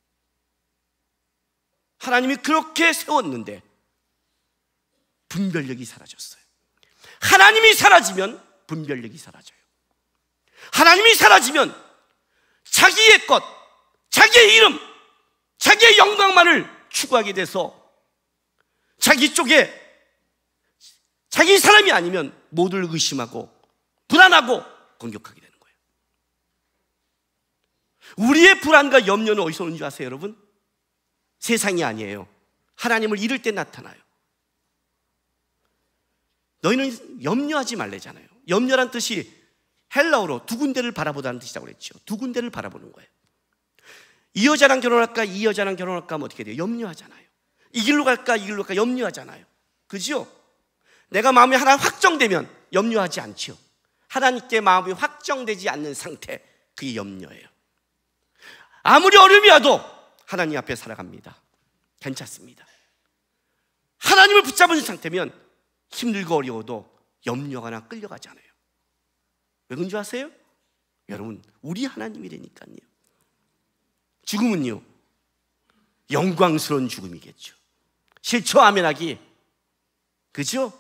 하나님이 그렇게 세웠는데 분별력이 사라졌어요. 하나님이 사라지면 분별력이 사라져요. 하나님이 사라지면 자기의 것, 자기의 이름, 자기의 영광만을 추구하게 돼서 자기 쪽에 자기 사람이 아니면 모두를 의심하고 불안하고 공격하게 되는 거예요. 우리의 불안과 염려는 어디서 오는 줄 아세요, 여러분? 세상이 아니에요. 하나님을 잃을 때 나타나요. 너희는 염려하지 말래잖아요. 염려란 뜻이 헬라어로 두 군데를 바라보다는 뜻이라고 그랬죠. 두 군데를 바라보는 거예요. 이 여자랑 결혼할까 이 여자랑 결혼할까 하면 어떻게 돼요? 염려하잖아요. 이 길로 갈까 이 길로 갈까 염려하잖아요. 그죠? 내가 마음이 하나 확정되면 염려하지 않죠. 하나님께 마음이 확정되지 않는 상태, 그게 염려예요. 아무리 어려움이 와도 하나님 앞에 살아갑니다. 괜찮습니다. 하나님을 붙잡은 상태면 힘들고 어려워도 염려가 하나 끌려가지 않아요. 왜 그런 줄 아세요? 여러분, 우리 하나님이라니까요. 죽음은요, 영광스러운 죽음이겠죠. 싫죠? 아멘하기. 그죠?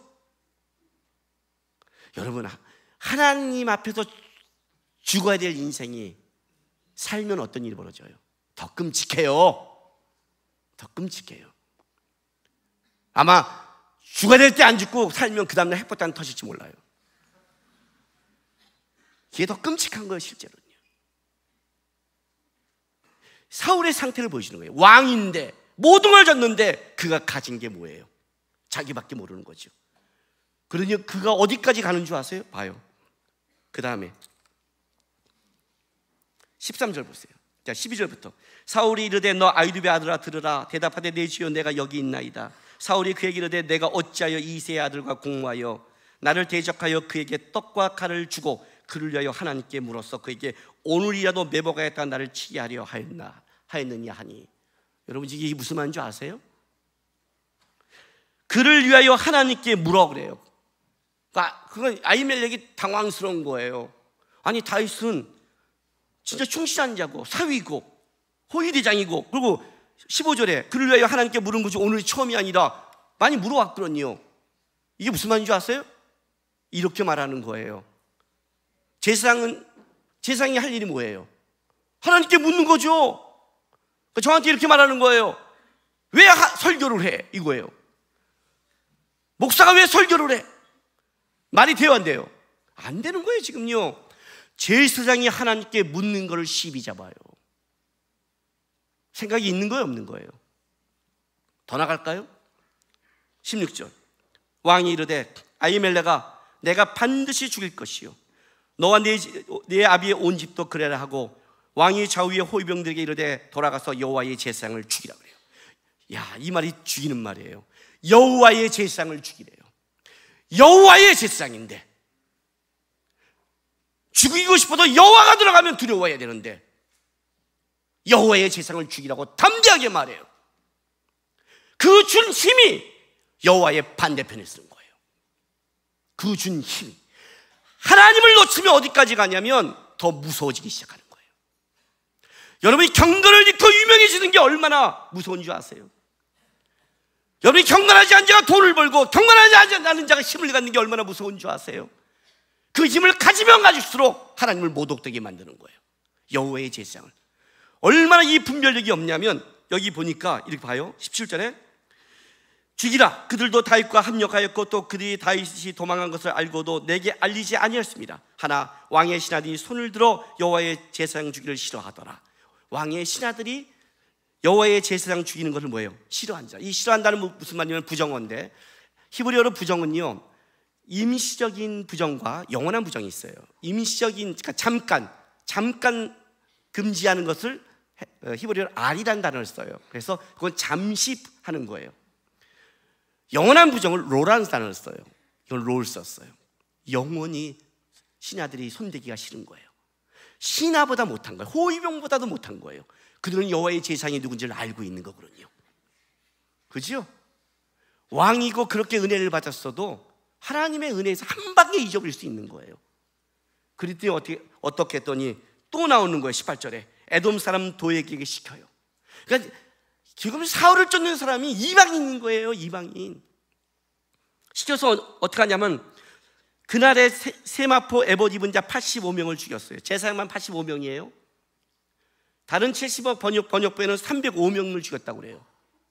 여러분, 하나님 앞에서 죽어야 될 인생이 살면 어떤 일이 벌어져요? 더 끔찍해요. 더 끔찍해요. 아마 죽어야 될 때 안 죽고 살면 그 다음날 핵폭탄 터질지 몰라요. 이게 더 끔찍한 거예요, 실제로는요. 사울의 상태를 보여주는 거예요. 왕인데 모든 걸 줬는데 그가 가진 게 뭐예요? 자기밖에 모르는 거죠. 그러니 그가 어디까지 가는 줄 아세요? 봐요. 그 다음에 십삼 절 보세요. 자, 십이 절부터 사울이 이르되 너 아이두베 아들아 들으라. 대답하되 내 주여 내가 여기 있나이다. 사울이 그에게 이르되 내가 어찌하여 이새의 아들과 공모하여 나를 대적하여 그에게 떡과 칼을 주고 그를 위하여 하나님께 물었어 그에게 오늘이라도 매복하였다 나를 치게 하려 하였나 하였느냐 하니. 여러분, 이게 무슨 말인 줄 아세요? 그를 위하여 하나님께 물어 그래요. 그러니까 그건 아히멜렉이 당황스러운 거예요. 아니, 다윗은 진짜 충실한 자고 사위고 호위대장이고, 그리고 십오 절에 그를 위하여 하나님께 물은 것이 오늘이 처음이 아니라 많이 물어왔거든요. 이게 무슨 말인 줄 아세요? 이렇게 말하는 거예요. 제사장은 제사장이 할 일이 뭐예요? 하나님께 묻는 거죠. 그러니까 저한테 이렇게 말하는 거예요. 왜 하, 설교를 해? 이거예요. 목사가 왜 설교를 해? 말이 돼요, 안 돼요? 안 되는 거예요. 지금요, 제사장이 하나님께 묻는 거를 시비 잡아요. 생각이 있는 거예요, 없는 거예요? 더 나갈까요? 십육 절 왕이 이르되 아히멜렉아 내가 반드시 죽일 것이요 너와 네, 네 아비의 온 집도 그래라 하고 왕이 좌우의 호위병들에게 이르되 돌아가서 여호와의 제사장을 죽이라 그래요. 야, 이 말이 죽이는 말이에요. 여호와의 제사장을 죽이래요. 여호와의 제사장인데 죽이고 싶어도 여호와가 들어가면 두려워해야 되는데 여호와의 제사장을 죽이라고 담대하게 말해요. 그 준 힘이 여호와의 반대편에 쓰는 거예요. 그 준 힘이 하나님을 놓치면 어디까지 가냐면 더 무서워지기 시작하는 거예요. 여러분이 경건을 잃고 유명해지는 게 얼마나 무서운 줄 아세요? 여러분이 경건하지 않은 자가 돈을 벌고 경건하지 않은 자가 힘을 갖는 게 얼마나 무서운 줄 아세요? 그 힘을 가지면 가질수록 하나님을 모독되게 만드는 거예요. 여호와의 제사장을. 얼마나 이 분별력이 없냐면 여기 보니까 이렇게 봐요. 십칠 절에 죽이라. 그들도 다윗과 합력하였고 또 그들이 다윗이 도망한 것을 알고도 내게 알리지 아니었습니다. 하나 왕의 신하들이 손을 들어 여호와의 제사장 죽이를 싫어하더라. 왕의 신하들이 여호와의 제사장 죽이는 것을 뭐예요? 싫어한다. 이 싫어한다는 무슨 말이냐면 부정어인데, 히브리어로 부정은요 임시적인 부정과 영원한 부정이 있어요. 임시적인, 그러니까 잠깐 잠깐 금지하는 것을 히브리어로 알이라는 단어를 써요. 그래서 그건 잠시 하는 거예요. 영원한 부정을 로라는 단어를 써요. 이걸 로를 썼어요. 영원히 신하들이 손대기가 싫은 거예요. 신하보다 못한 거예요. 호위병보다도 못한 거예요. 그들은 여호와의 제사장이 누군지를 알고 있는 거거든요. 그죠? 왕이고 그렇게 은혜를 받았어도 하나님의 은혜에서 한 방에 잊어버릴 수 있는 거예요. 그랬더니 어떻게, 어떻게 했더니 또 나오는 거예요. 십팔 절에 에돔 사람 도에게게 시켜요. 그러니까 지금 사울을 쫓는 사람이 이방인인 거예요. 이방인. 시켜서 어떻게 하냐면 그날에 세마포 에봇 입은 자 팔십오 명을 죽였어요. 제사장만 팔십오 명이에요. 다른 칠십억 번역, 번역부에는 삼백오 명을 죽였다고 그래요.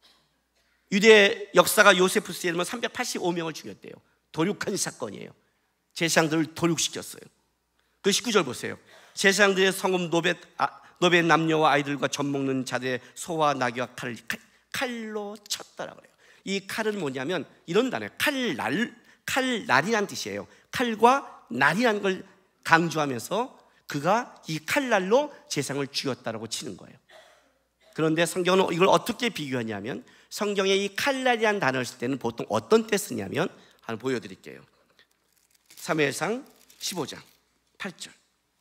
유대 역사가 요세푸스에 보면 삼백팔십오 명을 죽였대요. 도륙한 사건이에요. 제사장들을 도륙시켰어요. 그 십구 절 보세요. 제사장들의 성읍 노벳, 아, 노벳 남녀와 아이들과 젖 먹는 자들의 소와 나귀와 칼을 칼, 칼로 쳤다라고 해요. 이 칼은 뭐냐면 이런 단어예요. 칼날, 칼날이란 뜻이에요. 칼과 날이라는 걸 강조하면서 그가 이 칼날로 세상을 쥐었다라고 치는 거예요. 그런데 성경은 이걸 어떻게 비교하냐면 성경에 이 칼날이라는 단어를 쓸 때는 보통 어떤 때 쓰냐면 한번 보여드릴게요. 사무엘상 십오 장 팔 절.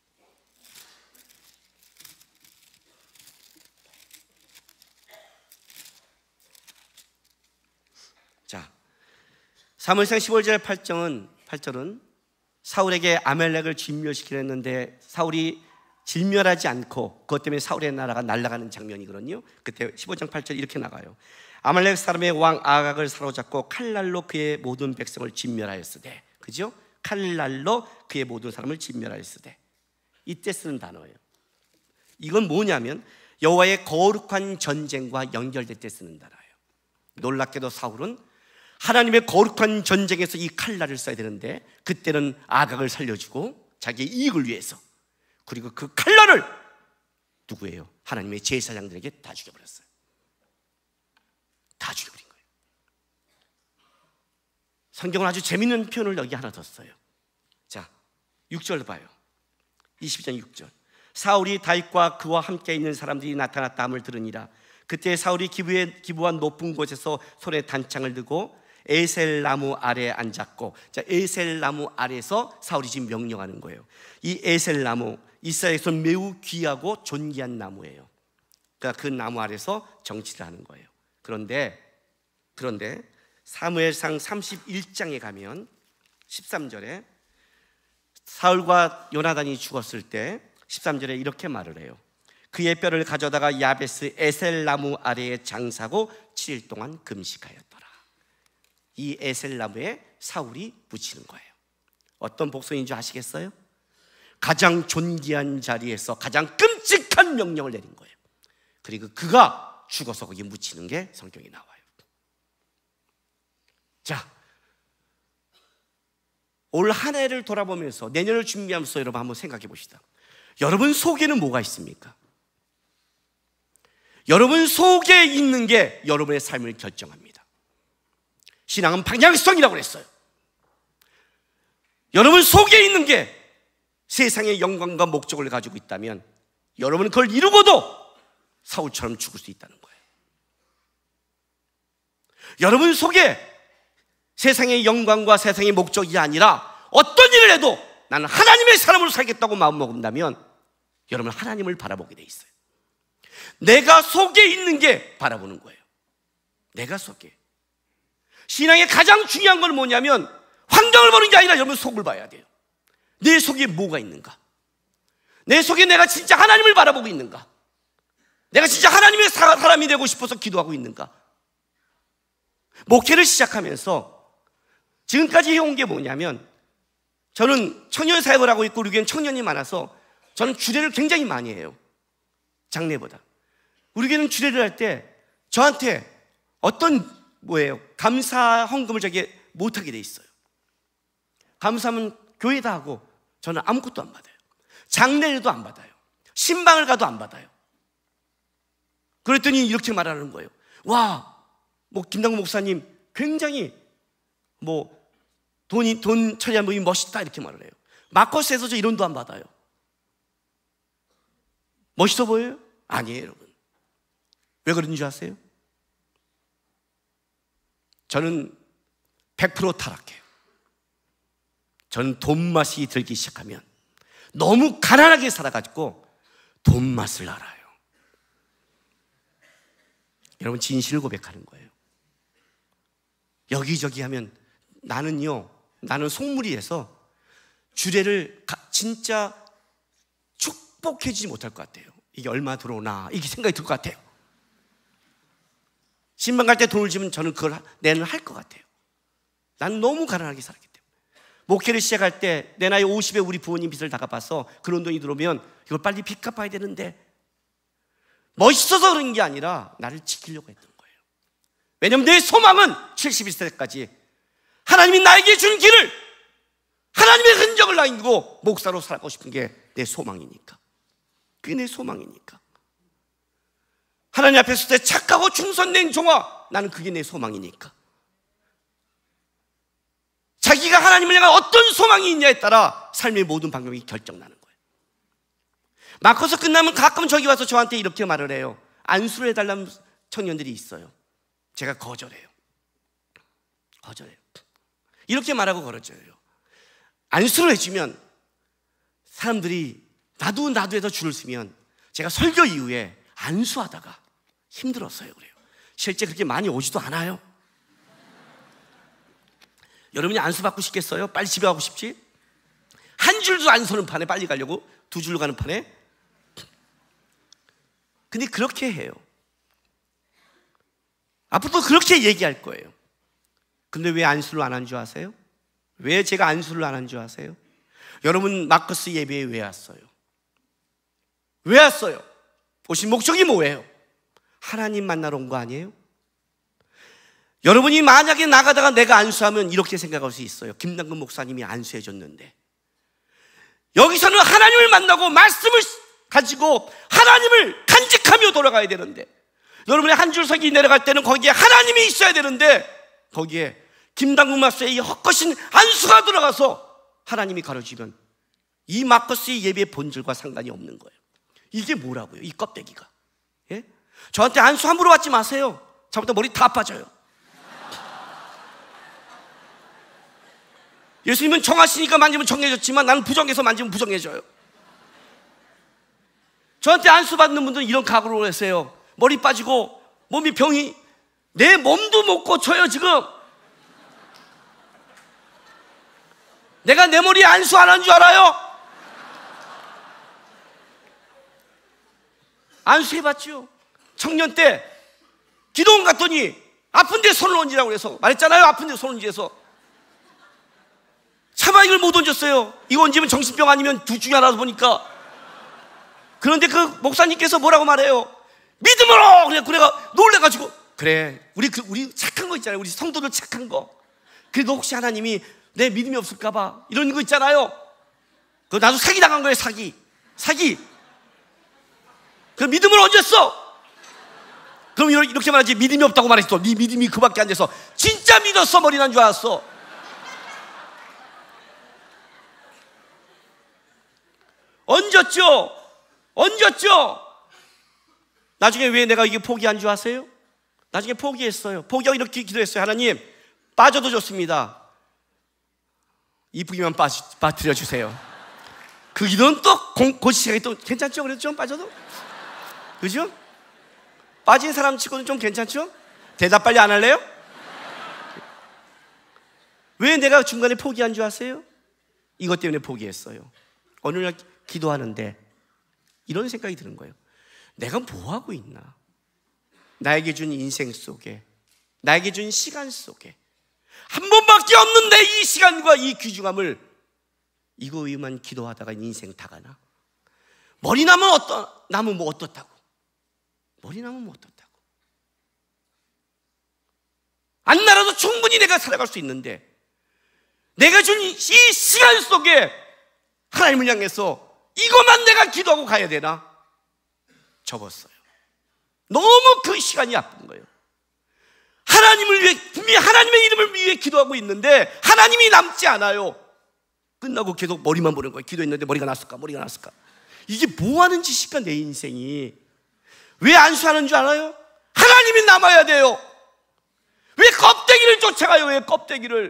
자, 사무엘상 십오 절 팔 절은 팔 절은 사울에게 아말렉을 진멸시키려 했는데 사울이 진멸하지 않고 그것 때문에 사울의 나라가 날아가는 장면이거든요. 그때 십오 장 팔 절 이렇게 나가요. 아말렉 사람의 왕 아각을 사로잡고 칼날로 그의 모든 백성을 진멸하였으되, 그죠? 칼날로 그의 모든 사람을 진멸하였으되, 이때 쓰는 단어예요. 이건 뭐냐면 여호와의 거룩한 전쟁과 연결될 때 쓰는 단어예요. 놀랍게도 사울은 하나님의 거룩한 전쟁에서 이 칼날을 써야 되는데 그때는 아각을 살려주고 자기의 이익을 위해서, 그리고 그 칼날을 누구예요? 하나님의 제사장들에게 다 죽여버렸어요. 다 죽여버린 거예요. 성경은 아주 재밌는 표현을 여기 하나 더 써요. 자, 육 절 봐요. 이십이 장 육 절. 사울이 다윗과 그와 함께 있는 사람들이 나타났다 함을 들으니라. 그때 사울이 기부에, 기부한 높은 곳에서 손에 단창을 들고 에셀 나무 아래에 앉았고, 자, 에셀 나무 아래에서 사울이 지금 명령하는 거예요. 이 에셀 나무, 이스라엘에서 매우 귀하고 존귀한 나무예요. 그러니까 그 나무 아래에서 정치를 하는 거예요. 그런데 그런데 사무엘상 삼십일 장에 가면 십삼 절에 사울과 요나단이 죽었을 때 십삼 절에 이렇게 말을 해요. 그의 뼈를 가져다가 야베스 에셀 나무 아래에 장사고 칠 일 동안 금식하였더라. 이 에셀 나무에 사울이 묻히는 거예요. 어떤 복선인 줄 아시겠어요? 가장 존귀한 자리에서 가장 끔찍한 명령을 내린 거예요. 그리고 그가 죽어서 거기 묻히는 게 성경에 나와요. 자, 올 한 해를 돌아보면서 내년을 준비하면서 여러분 한번 생각해 봅시다. 여러분 속에는 뭐가 있습니까? 여러분 속에 있는 게 여러분의 삶을 결정합니다. 신앙은 방향성이라고 그랬어요. 여러분 속에 있는 게 세상의 영광과 목적을 가지고 있다면 여러분은 그걸 이루고도 사울처럼 죽을 수 있다는 거예요. 여러분 속에 세상의 영광과 세상의 목적이 아니라 어떤 일을 해도 나는 하나님의 사람으로 살겠다고 마음먹는다면 여러분 하나님을 바라보게 돼 있어요. 내가 속에 있는 게 바라보는 거예요. 내가 속에. 신앙의 가장 중요한 건 뭐냐면 환경을 보는 게 아니라 여러분 속을 봐야 돼요. 내 속에 뭐가 있는가? 내 속에 내가 진짜 하나님을 바라보고 있는가? 내가 진짜 하나님의 사람이 되고 싶어서 기도하고 있는가? 목회를 시작하면서 지금까지 해온 게 뭐냐면, 저는 청년 사역을 하고 있고 우리 교회는 청년이 많아서 저는 주례를 굉장히 많이 해요. 장례보다. 우리 교회는 주례를 할 때 저한테 어떤 뭐예요? 감사 헌금을 저기 못하게 돼 있어요. 감사하면 교회다 하고 저는 아무것도 안 받아요. 장례도 안 받아요. 신방을 가도 안 받아요. 그랬더니 이렇게 말하는 거예요. 와, 뭐 김당구 목사님 굉장히 뭐 돈이 돈 처리한 분이 멋있다 이렇게 말을 해요. 마커스에서 저 이런 도 안 받아요. 멋있어 보여요? 아니에요, 여러분. 왜 그런 줄 아세요? 저는 백 퍼센트 타락해요. 저는 돈 맛이 들기 시작하면 너무 가난하게 살아가지고 돈 맛을 알아요. 여러분 진실을 고백하는 거예요. 여기저기 하면 나는요, 나는 속물이에서 주례를 진짜 축복해주지 못할 것 같아요. 이게 얼마 들어오나 이게 생각이 들 것 같아요. 신방 갈 때 돈을 주면 저는 그걸 내는 할 것 같아요. 난 너무 가난하게 살았기 때문에. 목회를 시작할 때 내 나이 오십에 우리 부모님 빚을 다 갚아서 그런 돈이 들어오면 이걸 빨리 빚 갚아야 되는데 멋있어서 그런 게 아니라 나를 지키려고 했던 거예요. 왜냐하면 내 소망은 칠십일 세까지 하나님이 나에게 준 길을, 하나님의 흔적을 남기고 목사로 살고 싶은 게 내 소망이니까. 그게 내 소망이니까. 하나님 앞에 설 때 착하고 충성된 종아, 나는 그게 내 소망이니까. 자기가 하나님을 향한 어떤 소망이 있냐에 따라 삶의 모든 방향이 결정나는 거예요. 마커스 끝나면 가끔 저기 와서 저한테 이렇게 말을 해요. 안수를 해달라는 청년들이 있어요. 제가 거절해요. 거절해요. 이렇게 말하고 거절해요. 안수를 해주면 사람들이 나도 나도 해서 줄을 서면 제가 설교 이후에 안수하다가 힘들었어요. 그래요. 실제 그렇게 많이 오지도 않아요. 여러분이 안수 받고 싶겠어요? 빨리 집에 가고 싶지? 한 줄도 안 서는 판에 빨리 가려고 두 줄로 가는 판에. 근데 그렇게 해요. 앞으로도 그렇게 얘기할 거예요. 근데 왜 안수를 안 한 줄 아세요? 왜 제가 안수를 안 한 줄 아세요? 여러분 마커스 예배에 왜 왔어요? 왜 왔어요? 오신 목적이 뭐예요? 하나님 만나러 온 거 아니에요? 여러분이 만약에 나가다가 내가 안수하면 이렇게 생각할 수 있어요. 김남근 목사님이 안수해 줬는데 여기서는 하나님을 만나고 말씀을 가지고 하나님을 간직하며 돌아가야 되는데, 여러분의 한 줄서기 내려갈 때는 거기에 하나님이 있어야 되는데 거기에 김남근 목사의 이 헛것인 안수가 들어가서 하나님이 가르치면 이 마커스의 예배의 본질과 상관이 없는 거예요. 이게 뭐라고요? 이 껍데기가. 예? 저한테 안수 함부로 받지 마세요. 잘못하면 머리 다 빠져요. 예수님은 정하시니까 만지면 정해졌지만 나는 부정해서 만지면 부정해져요. 저한테 안수 받는 분들은 이런 각오로 하세요. 머리 빠지고 몸이 병이, 내 몸도 못 고쳐요 지금. 내가 내 머리에 안수 안 한 줄 알아요? 안수해봤죠. 청년 때 기도원 갔더니 아픈데 손을 얹으라고 그래서 말했잖아요. 아픈데 손을 얹어서 차마 이걸 못 얹었어요. 이거 얹으면 정신병 아니면 둘 중에 하나 보니까. 그런데 그 목사님께서 뭐라고 말해요? 믿음으로! 그래, 그래가 놀래가지고, 그래, 우리 그 우리 착한 거 있잖아요. 우리 성도들 착한 거. 그래도 혹시 하나님이 내 믿음이 없을까봐 이런 거 있잖아요. 그 나도 사기 당한 거예요. 사기, 사기. 그 믿음을 얹었어. 그럼 이렇게 말하지. 믿음이 없다고 말했어. 네 믿음이 그밖에 안 돼서. 진짜 믿었어. 머리 난 줄 알았어. 얹었죠. 얹었죠. 나중에 왜 내가 이게 포기한 줄 아세요? 나중에 포기했어요. 포기하고 이렇게 기도했어요. 하나님, 빠져도 좋습니다. 이쁘기만 빠지, 빠뜨려 주세요. 그 기도는 또 공, 그 시간이 또 괜찮죠? 그래도 좀 빠져도? 그죠? 빠진 사람 치고는 좀 괜찮죠? 대답 빨리 안 할래요? 왜 내가 중간에 포기한 줄 아세요? 이것 때문에 포기했어요. 어느 날 기도하는데 이런 생각이 드는 거예요. 내가 뭐 하고 있나? 나에게 준 인생 속에, 나에게 준 시간 속에 한 번밖에 없는데 이 시간과 이 귀중함을 이거 위만 기도하다가 인생 다 가나? 머리 나면 어떠, 나면 뭐 어떻다고? 머리 나면 뭐 어떻다고? 안 날아도 충분히 내가 살아갈 수 있는데 내가 준 이 시간 속에 하나님을 향해서 이것만 내가 기도하고 가야 되나? 접었어요. 너무 그 시간이 아픈 거예요. 하나님을 위해, 분명히 하나님의 이름을 위해 기도하고 있는데 하나님이 남지 않아요. 끝나고 계속 머리만 보는 거예요. 기도했는데 머리가 났을까? 머리가 났을까? 이게 뭐 하는 짓일까? 내 인생이. 왜 안수하는 줄 알아요? 하나님이 남아야 돼요. 왜 껍데기를 쫓아가요? 왜 껍데기를?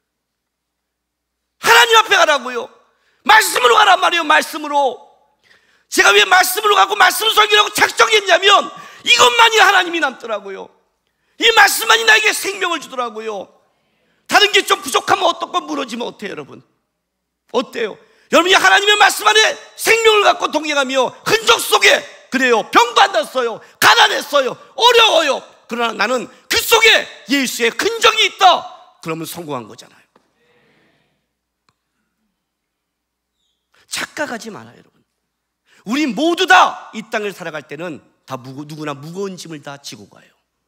하나님 앞에 가라고요. 말씀으로 가란 말이에요. 말씀으로. 제가 왜 말씀으로 가고 말씀 설교라고 작정했냐면 이것만이 하나님이 남더라고요. 이 말씀만이 나에게 생명을 주더라고요. 다른 게 좀 부족하면 어떤 건 무너지면 어때요? 여러분 어때요? 여러분이 하나님의 말씀 안에 생명을 갖고 동행하며 흔적 속에, 그래요, 병도 안 났어요, 가난했어요, 어려워요. 그러나 나는 그 속에 예수의 흔적이 있다. 그러면 성공한 거잖아요. 착각하지 말아요. 여러분, 우리 모두 다 이 땅을 살아갈 때는 다 무거, 누구나 무거운 짐을 다 지고 가요.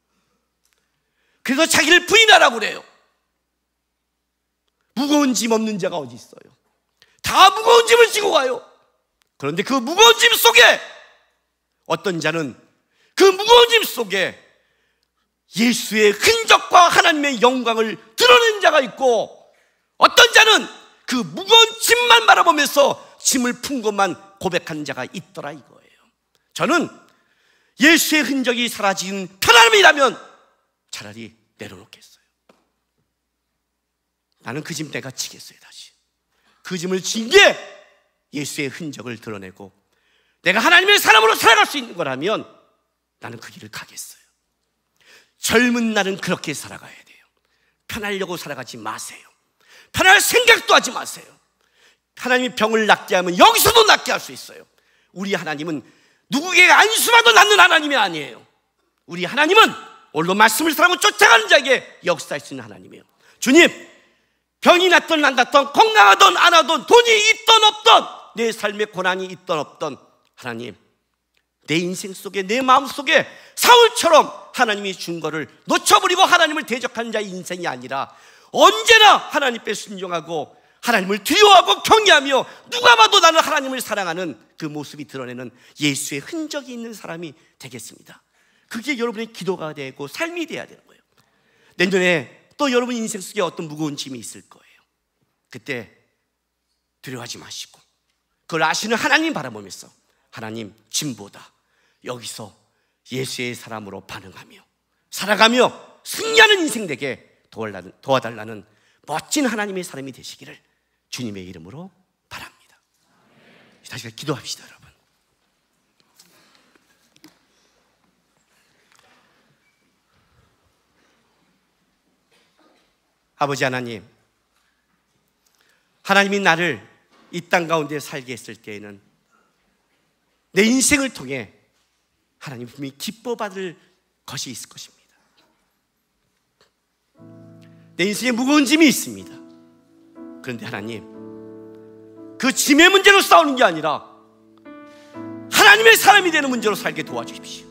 그래서 자기를 부인하라고 그래요. 무거운 짐 없는 자가 어디 있어요? 다 무거운 짐을 지고 가요. 그런데 그 무거운 짐 속에 어떤 자는 그 무거운 짐 속에 예수의 흔적과 하나님의 영광을 드러낸 자가 있고, 어떤 자는 그 무거운 짐만 바라보면서 짐을 푼 것만 고백하는 자가 있더라 이거예요. 저는 예수의 흔적이 사라진 편안함이라면 차라리 내려놓겠어요. 나는 그 짐 내가 지겠어요. 다시 그 짐을 진 게 예수의 흔적을 드러내고 내가 하나님의 사람으로 살아갈 수 있는 거라면 나는 그 길을 가겠어요. 젊은 날은 그렇게 살아가야 돼요. 편하려고 살아가지 마세요. 편할 생각도 하지 마세요. 하나님이 병을 낫게 하면 여기서도 낫게 할 수 있어요. 우리 하나님은 누구에게 안수마도 낫는 하나님이 아니에요. 우리 하나님은 오늘도 말씀을 사랑하고 쫓아가는 자에게 역사할 수 있는 하나님이에요. 주님, 병이 났던 안 났던, 건강하던 안 하던, 돈이 있던 없던, 내 삶에 고난이 있던 없던, 하나님, 내 인생 속에, 내 마음 속에 사울처럼 하나님이 준 거를 놓쳐버리고 하나님을 대적하는 자의 인생이 아니라 언제나 하나님 앞에 순종하고 하나님을 두려워하고 경외하며 누가 봐도 나는 하나님을 사랑하는 그 모습이 드러내는 예수의 흔적이 있는 사람이 되겠습니다. 그게 여러분의 기도가 되고 삶이 돼야 되는 거예요. 내년에 또 여러분 인생 속에 어떤 무거운 짐이 있을 거예요. 그때 두려워하지 마시고 그걸 아시는 하나님 바라보면서 하나님, 짐보다 여기서 예수의 사람으로 반응하며 살아가며 승리하는 인생 되게 도와달라는 멋진 하나님의 사람이 되시기를 주님의 이름으로 바랍니다. 다시 기도합시다. 여러분, 아버지 하나님, 하나님이 나를 이 땅 가운데 살게 했을 때에는 내 인생을 통해 하나님 분명히 기뻐받을 것이 있을 것입니다. 내 인생에 무거운 짐이 있습니다. 그런데 하나님, 그 짐의 문제로 싸우는 게 아니라 하나님의 사람이 되는 문제로 살게 도와주십시오.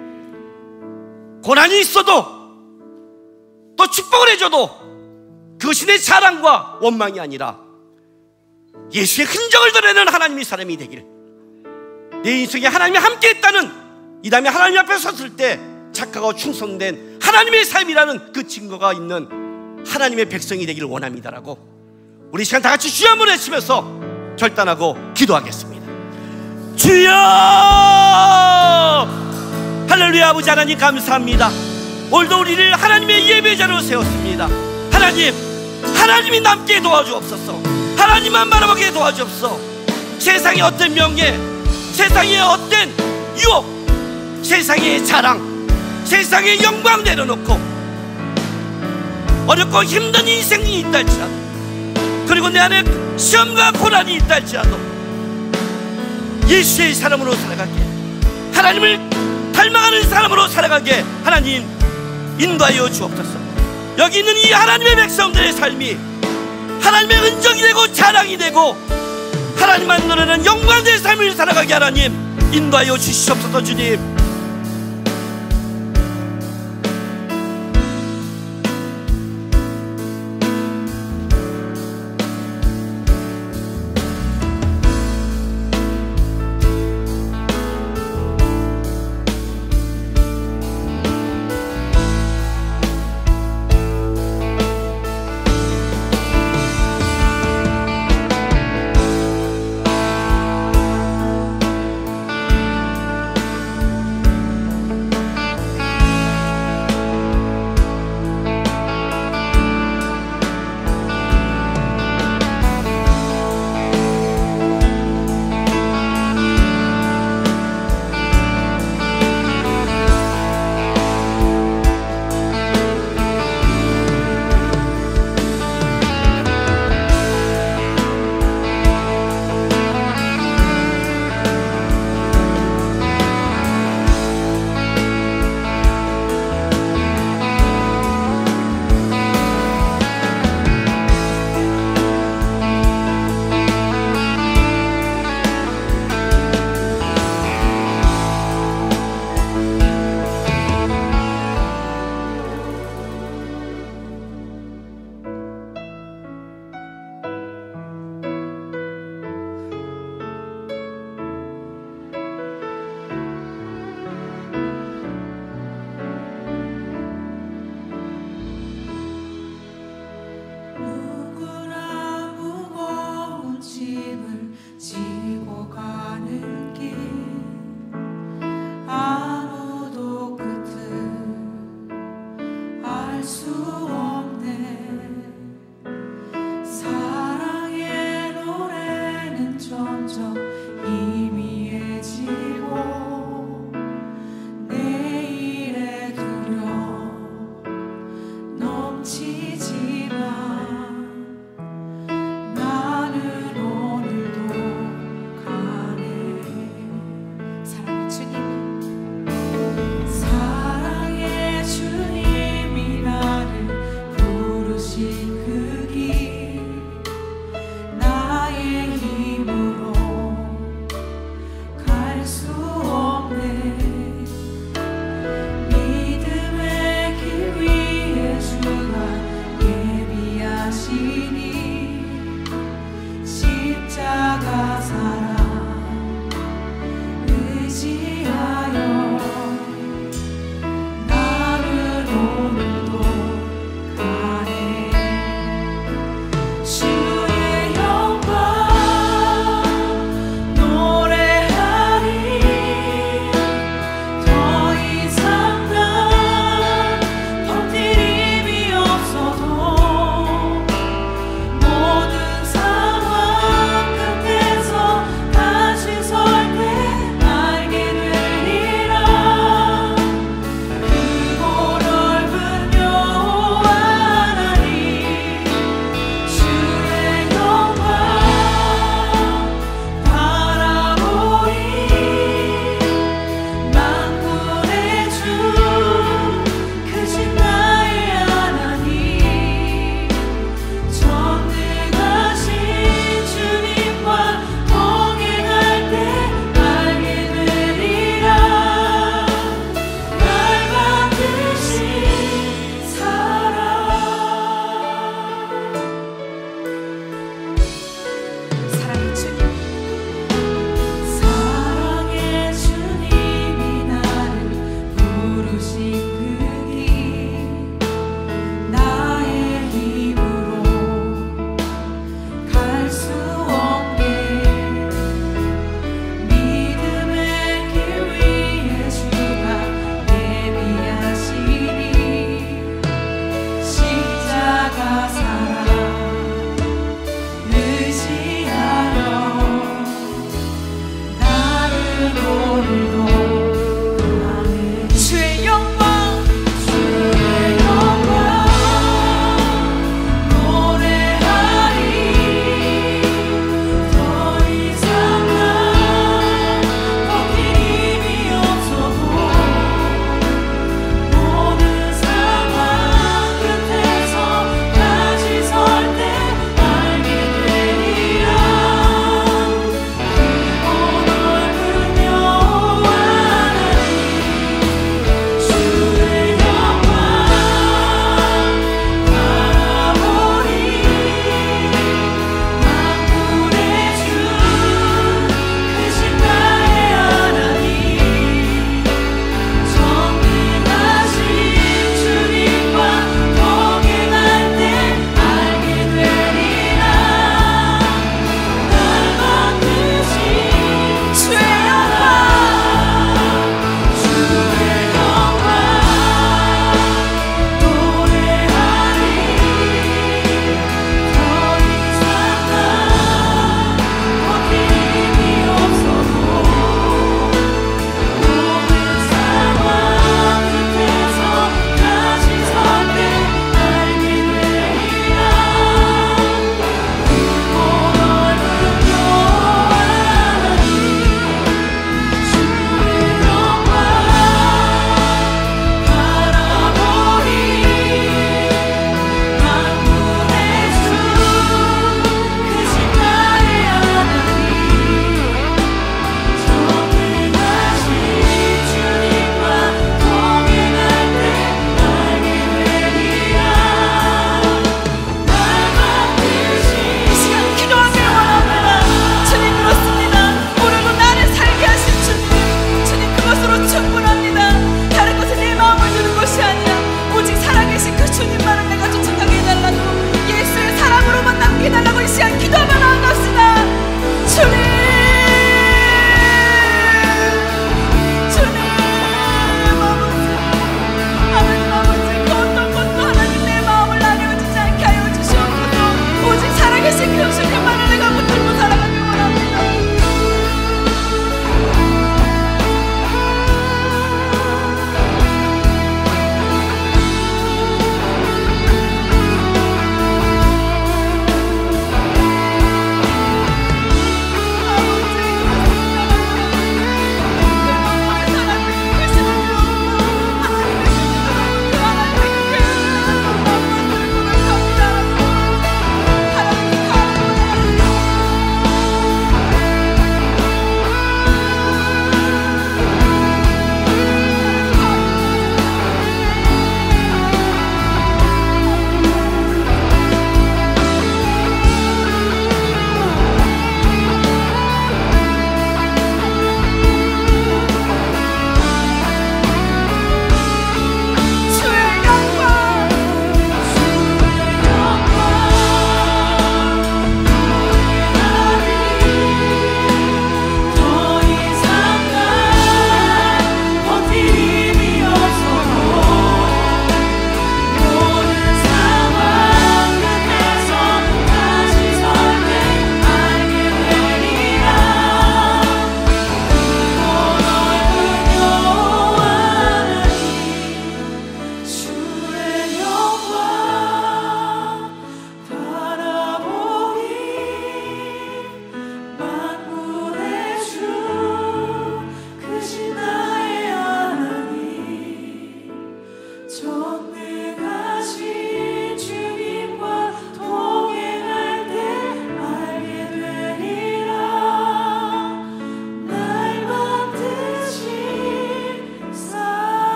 고난이 있어도 또 축복을 해줘도 그것이 내 자랑과 원망이 아니라 예수의 흔적을 드러내는 하나님의 사람이 되길, 내 인생에 하나님이 함께 했다는 이 다음에 하나님 앞에 섰을 때 착하고 충성된 하나님의 삶이라는 그 증거가 있는 하나님의 백성이 되기를 원합니다라고 우리 시간 다 같이 주여 한번 외치면서 결단하고 기도하겠습니다. 주여! 할렐루야. 아버지 하나님 감사합니다. 오늘도 우리를 하나님의 예배자로 세웠습니다. 하나님, 하나님이 남게 도와주옵소서. 하나님만 바라보게 도와주옵소서. 세상의 어떤 명예, 세상의 어떤 유혹, 세상의 자랑, 세상의 영광 내려놓고 어렵고 힘든 인생이 있다 할지라도, 그리고 내 안에 시험과 고난이 있다 할지라도 예수의 사람으로 살아가게, 하나님을 닮아가는 사람으로 살아가게 하나님 인도하여 주옵소서. 여기 있는 이 하나님의 백성들의 삶이 하나님의 흔적이 되고 자랑이 되고 하나님만 노래는 영광된 삶을 살아가게 하나님 인도하여 주시옵소서. 주님,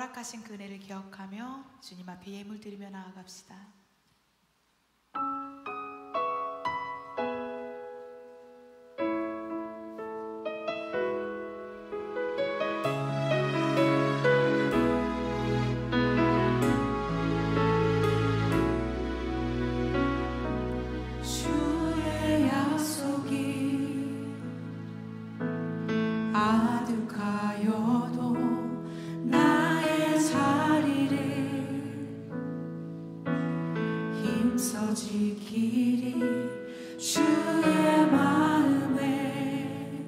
허락하신 그 은혜를 기억하며 주님 앞에 예물 드리며 나아갑시다. 주의 약속이 아득하여도 나의 자리를 힘써 지키리. 주의 마음에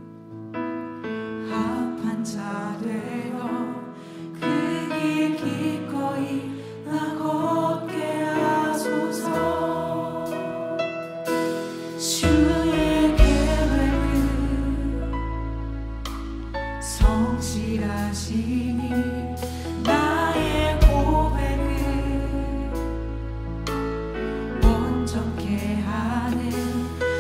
합한 자 되어 그 길 기꺼이 나 걷게 하소서. 주의 계획은 성실하시니 나의 고백을 온전케 하는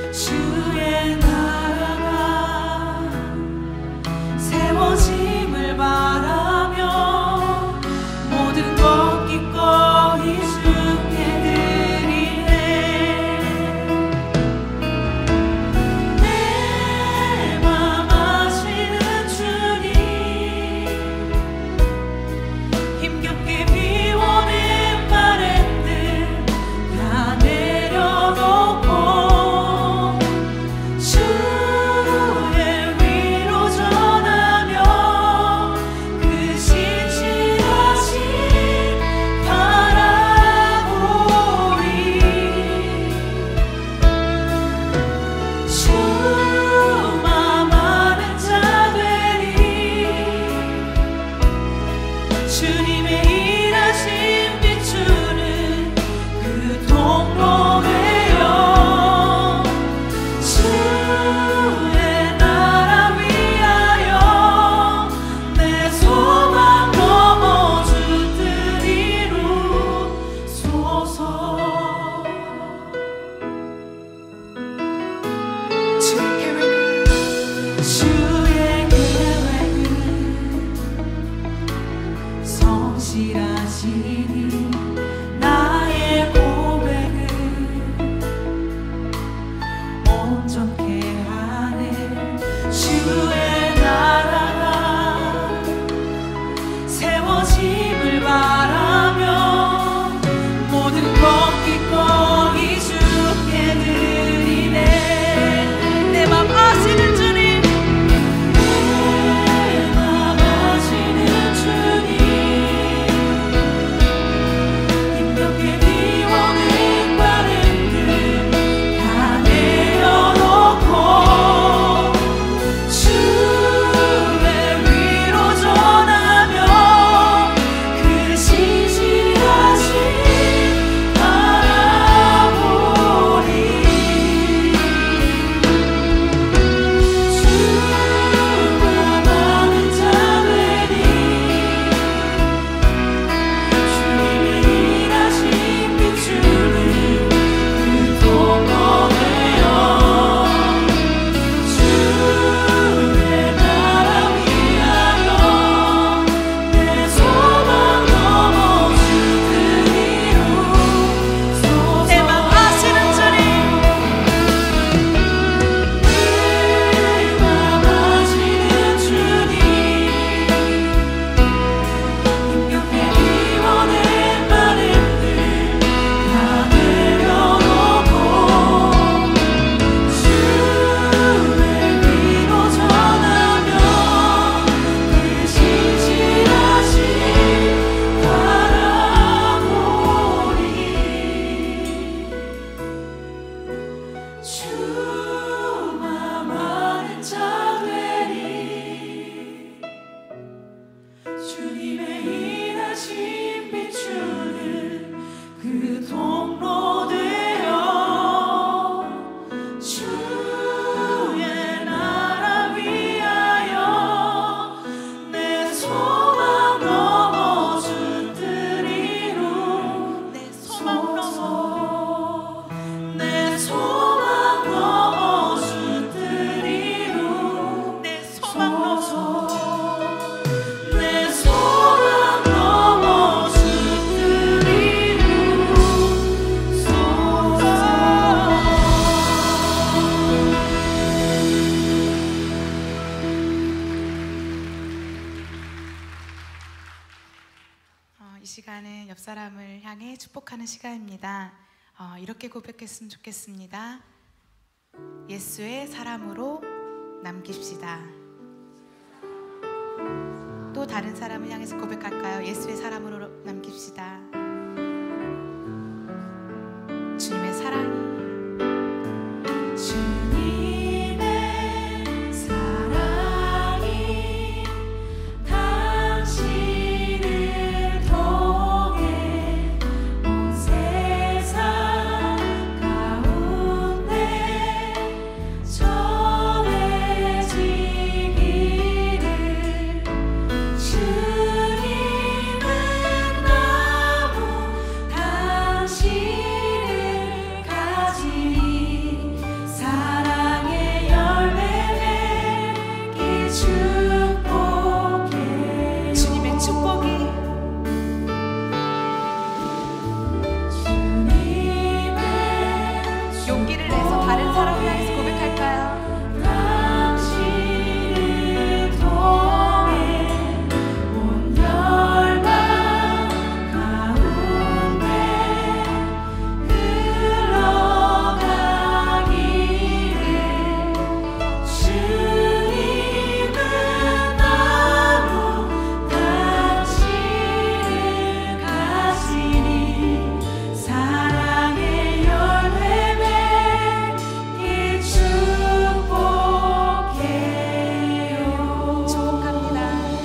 축복하는 시간입니다. 어, 이렇게 고백했으면 좋겠습니다. 예수의 사람으로 남깁시다. 또 다른 사람을 향해서 고백할까요? 예수의 사람으로 남깁시다. 주님의 사랑이 주님의 사랑이 당신을 통해 온 세상 가운데 전해지기를 주님은 너무 당신을 가지니 사랑의 열매 맺기 축복해. 주님의 축복이 주님의 용기를 내서 다른 사람을 향해서 고백할까요? 당신을 통해 온 열방 가운데 흘러가기를 주님은 너무 당신을 가지니 사랑의 열매 맺기 축복해요. 축복합니다.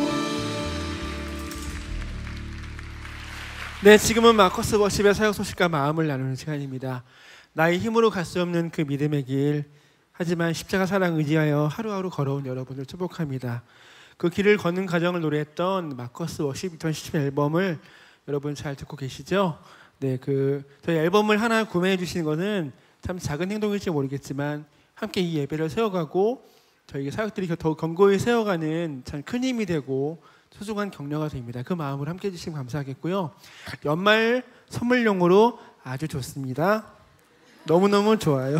네, 지금은 마커스 워십의 사역 소식과 마음을 나누는 시간입니다. 나의 힘으로 갈 수 없는 그 믿음의 길, 하지만 십자가 사랑 의지하여 하루하루 걸어온 여러분을 축복합니다. 그 길을 걷는 과정을 노래했던 마커스 워십 이천십칠 앨범을 여러분 잘 듣고 계시죠? 네, 그 저희 앨범을 하나 구매해 주시는 것은 참 작은 행동일지 모르겠지만 함께 이 예배를 세워가고 저희 사역들이 더 견고히 세워가는 참 큰 힘이 되고 소중한 격려가 됩니다. 그 마음으로 함께 해주시면 감사하겠고요. 연말 선물용으로 아주 좋습니다. 너무너무 좋아요.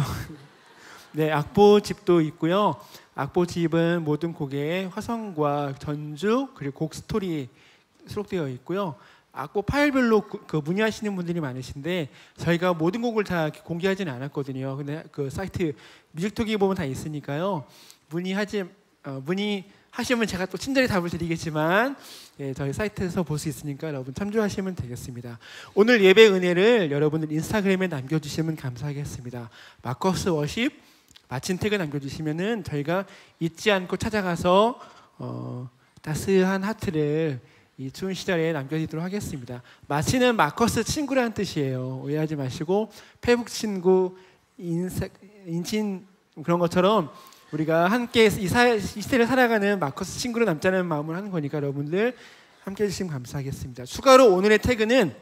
네, 악보집도 있고요. 악보집은 모든 곡에 화성과 전주 그리고 곡 스토리 수록되어 있고요. 악보 파일별로 그, 그 문의하시는 분들이 많으신데 저희가 모든 곡을 다 공개하지는 않았거든요. 근데 그 사이트 뮤직톡에 보면 다 있으니까요. 문의하지 어, 문의 하시면 제가 또 친절히 답을 드리겠지만 예, 저희 사이트에서 볼 수 있으니까 여러분 참조하시면 되겠습니다. 오늘 예배 은혜를 여러분들 인스타그램에 남겨주시면 감사하겠습니다. 마커스 워십 마친 태그 남겨주시면은 저희가 잊지 않고 찾아가서 어, 따스한 하트를 이 추운 시절에 남겨드리도록 하겠습니다. 마치는 마커스 친구라는 뜻이에요. 오해하지 마시고 페북 친구, 인사, 인친 그런 것처럼 우리가 함께 이, 사, 이 시대를 살아가는 마커스 친구로 남자는 마음을 하는 거니까 여러분들 함께 해주시면 감사하겠습니다. 추가로 오늘의 태그는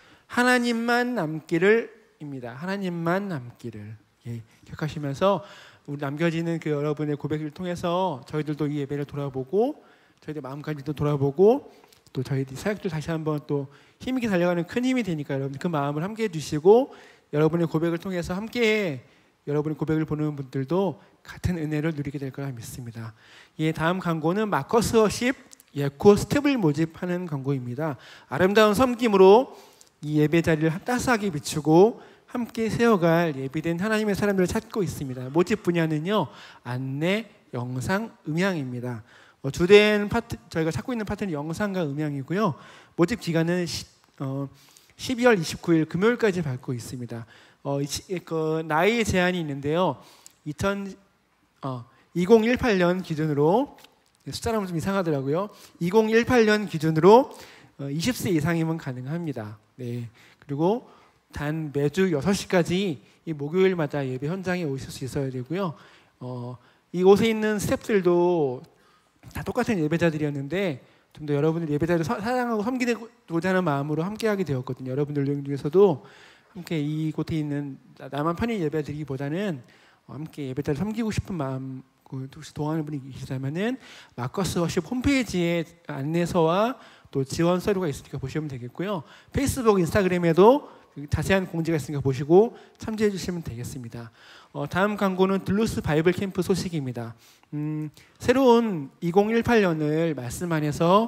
하나님만 남기를 입니다. 하나님만 남기를 예, 기억하시면서 우리 남겨지는 그 여러분의 고백을 통해서 저희들도 이 예배를 돌아보고 저희들 마음가짐도 돌아보고 또 저희 사역도 다시 한번 또 힘있게 달려가는 큰 힘이 되니까 여러분 그 마음을 함께 해주시고 여러분의 고백을 통해서 함께 여러분의 고백을 보는 분들도 같은 은혜를 누리게 될 거라 믿습니다. 예, 다음 광고는 마커스 워십 예코 스텝을 모집하는 광고입니다. 아름다운 섬김으로 이 예배 자리를 따스하게 비추고 함께 세워갈 예비된 하나님의 사람들을 찾고 있습니다. 모집 분야는요 안내, 영상, 음향입니다. 어, 주된 파트 저희가 찾고 있는 파트는 영상과 음향이고요. 모집 기간은 십, 어, 십이월 이십구일 금요일까지 받고 있습니다. 어, 이, 그, 나이 제한이 있는데요. 이천, 어, 이천십팔년 기준으로 숫자라면 좀 이상하더라고요. 이천십팔년 기준으로 어, 이십 세 이상이면 가능합니다. 네. 그리고 단 매주 여섯 시까지 이 목요일마다 예배 현장에 오실 수 있어야 되고요. 어, 이곳에 있는 스태프들도 다 똑같은 예배자들이었는데 좀 더 여러분들 예배자를 사랑하고 섬기고자 하는 마음으로 함께하게 되었거든요. 여러분들 중에서도 함께 이곳에 있는 나만 편히 예배드리기보다는 함께 예배자를 섬기고 싶은 마음 혹시 동하는 분이 계시다면은 마커스 워십 홈페이지에 안내서와 또 지원 서류가 있으니까 보시면 되겠고요. 페이스북, 인스타그램에도 자세한 공지가 있으니까 보시고 참조해 주시면 되겠습니다. 어, 다음 광고는 들루스 바이블 캠프 소식입니다. 음, 새로운 이천십팔년을 말씀 안에서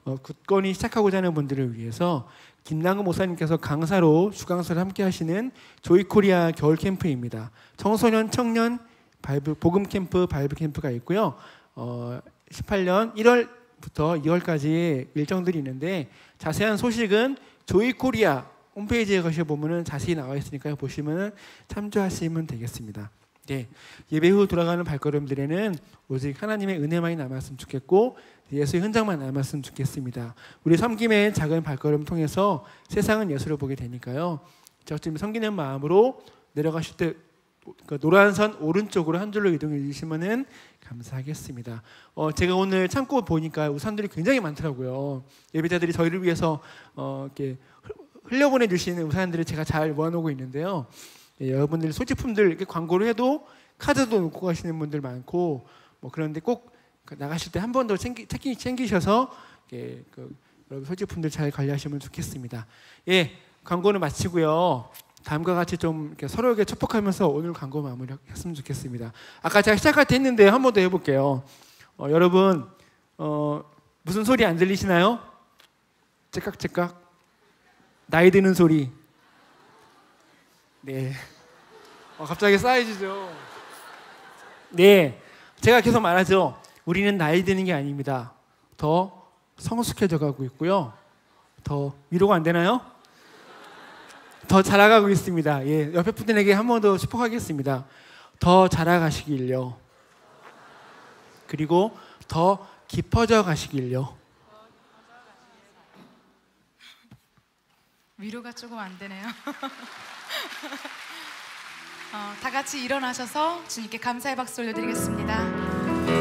어, 굳건히 시작하고자 하는 분들을 위해서 김남근 목사님께서 강사로 주강사를 함께 하시는 조이코리아 겨울 캠프입니다. 청소년, 청년 바이블 복음 캠프, 바이블 캠프가 있고요. 어, 십팔 년 일월부터 이월까지 일정들이 있는데 자세한 소식은 조이코리아 홈페이지에 가셔 보면은 자세히 나와 있으니까요. 보시면 참조하시면 되겠습니다. 네, 예배 후 돌아가는 발걸음들에는 오직 하나님의 은혜만이 남았으면 좋겠고 예수의 흔적만 남았으면 좋겠습니다. 우리 섬김의 작은 발걸음 통해서 세상은 예수를 보게 되니까요. 저쯤 섬기는 마음으로 내려가실 때 노란선 오른쪽으로 한 줄로 이동해 주시면은 감사하겠습니다. 어, 제가 오늘 창고 보니까 우산들이 굉장히 많더라고요. 예배자들이 저희를 위해서 어, 이렇게 흘려보내 주시는 우산들을 제가 잘 모아놓고 있는데요. 예, 여러분들 소지품들 이렇게 광고를 해도 카드도 놓고 가시는 분들 많고 뭐 그런데 꼭 나가실 때 한 번 더 챙기, 챙기, 챙기셔서 예, 그, 여러분 소지품들 잘 관리하시면 좋겠습니다. 예, 광고는 마치고요. 다음과 같이 좀 이렇게 서로에게 축복하면서 오늘 광고 마무리했으면 좋겠습니다. 아까 제가 시작할 때 했는데 한 번 더 해볼게요. 어, 여러분 어, 무슨 소리 안 들리시나요? 째깍째깍 나이 드는 소리. 네. 어, 갑자기 쌓여지죠. 네, 제가 계속 말하죠. 우리는 나이 드는 게 아닙니다. 더 성숙해져 가고 있고요. 더 위로가 안 되나요? 더 자라가고 있습니다. 예, 옆에 분들에게 한 번 더 축복하겠습니다. 더 자라가시길요. 그리고 더 깊어져 가시길요. 위로가 조금 안 되네요. 어, 다 같이 일어나셔서 주님께 감사의 박수 올려드리겠습니다.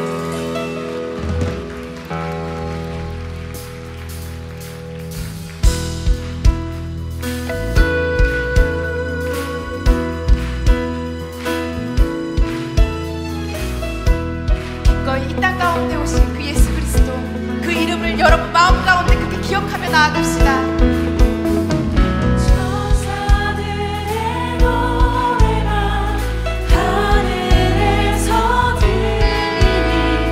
기꺼이 이 땅 가운데 오신 그 예수 그리스도, 그 이름을 여러분 마음 가운데 그렇게 기억하며 나아갑시다. 하늘에서 들리니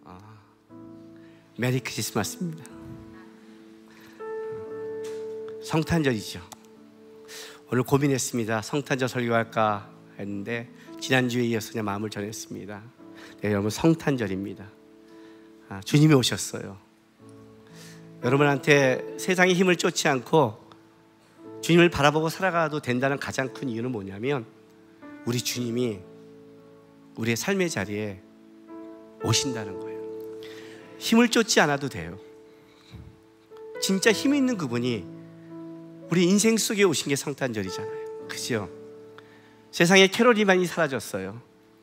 아, 메리 크리스마스입니다. 성탄절이죠. 오늘 고민했습니다. 성탄절 설교할까 했는데 지난주에 이어서 그냥 마음을 전했습니다. 네, 여러분 성탄절입니다. 아, 주님이 오셨어요. 여러분한테 세상의 힘을 쫓지 않고 주님을 바라보고 살아가도 된다는 가장 큰 이유는 뭐냐면 우리 주님이 우리의 삶의 자리에 오신다는 거예요. 힘을 쫓지 않아도 돼요. 진짜 힘 있는 그분이 우리 인생 속에 오신 게 성탄절이잖아요. 그죠? 세상에 캐롤이 많이 사라졌어요.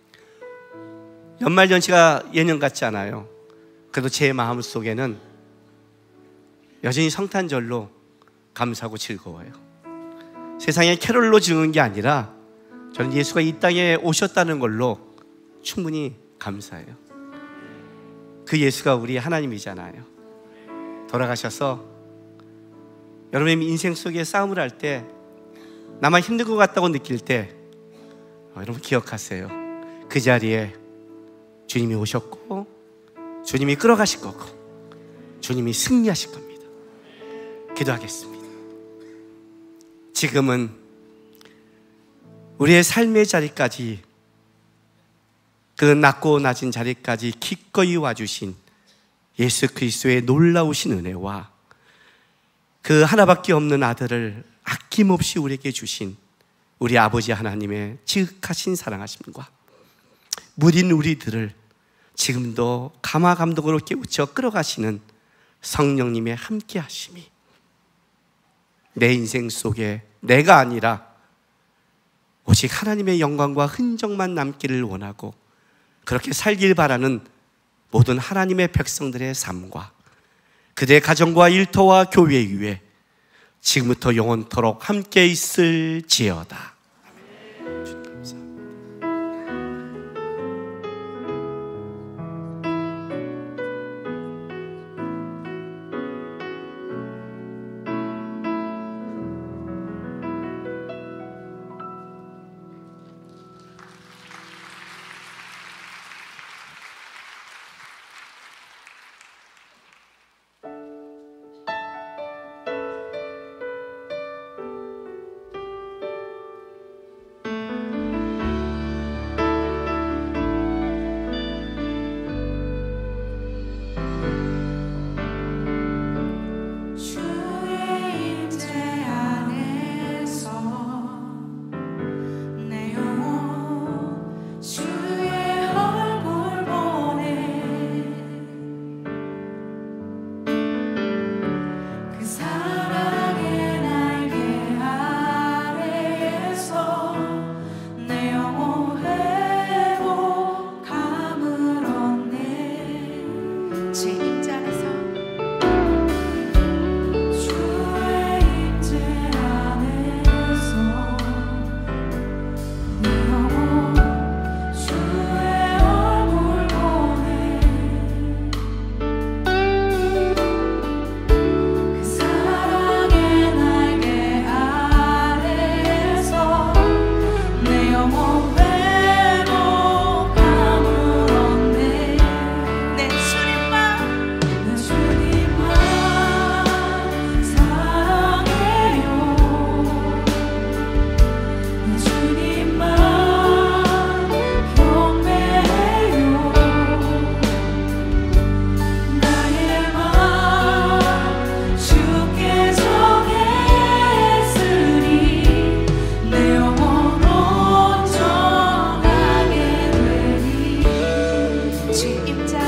연말연시가 예년 같지 않아요. 그래도 제 마음 속에는 여전히 성탄절로 감사하고 즐거워요. 세상에 캐롤로 즐거운 게 아니라 저는 예수가 이 땅에 오셨다는 걸로 충분히 감사해요. 그 예수가 우리 하나님이잖아요. 돌아가셔서 여러분의 인생 속에 싸움을 할 때 나만 힘든 것 같다고 느낄 때 어, 여러분 기억하세요. 그 자리에 주님이 오셨고 주님이 끌어가실 거고 주님이 승리하실 겁니다. 기도하겠습니다. 지금은 우리의 삶의 자리까지, 그 낮고 낮은 자리까지 기꺼이 와주신 예수 그리스도의 놀라우신 은혜와 그 하나밖에 없는 아들을 아낌없이 우리에게 주신 우리 아버지 하나님의 지극하신 사랑하심과 무딘 우리들을 지금도 감화감동으로 깨우쳐 끌어가시는 성령님의 함께 하심이 내 인생 속에 내가 아니라 오직 하나님의 영광과 흔적만 남기를 원하고 그렇게 살길 바라는 모든 하나님의 백성들의 삶과 그들의 가정과 일터와 교회 위에 지금부터 영원토록 함께 있을지어다. 임자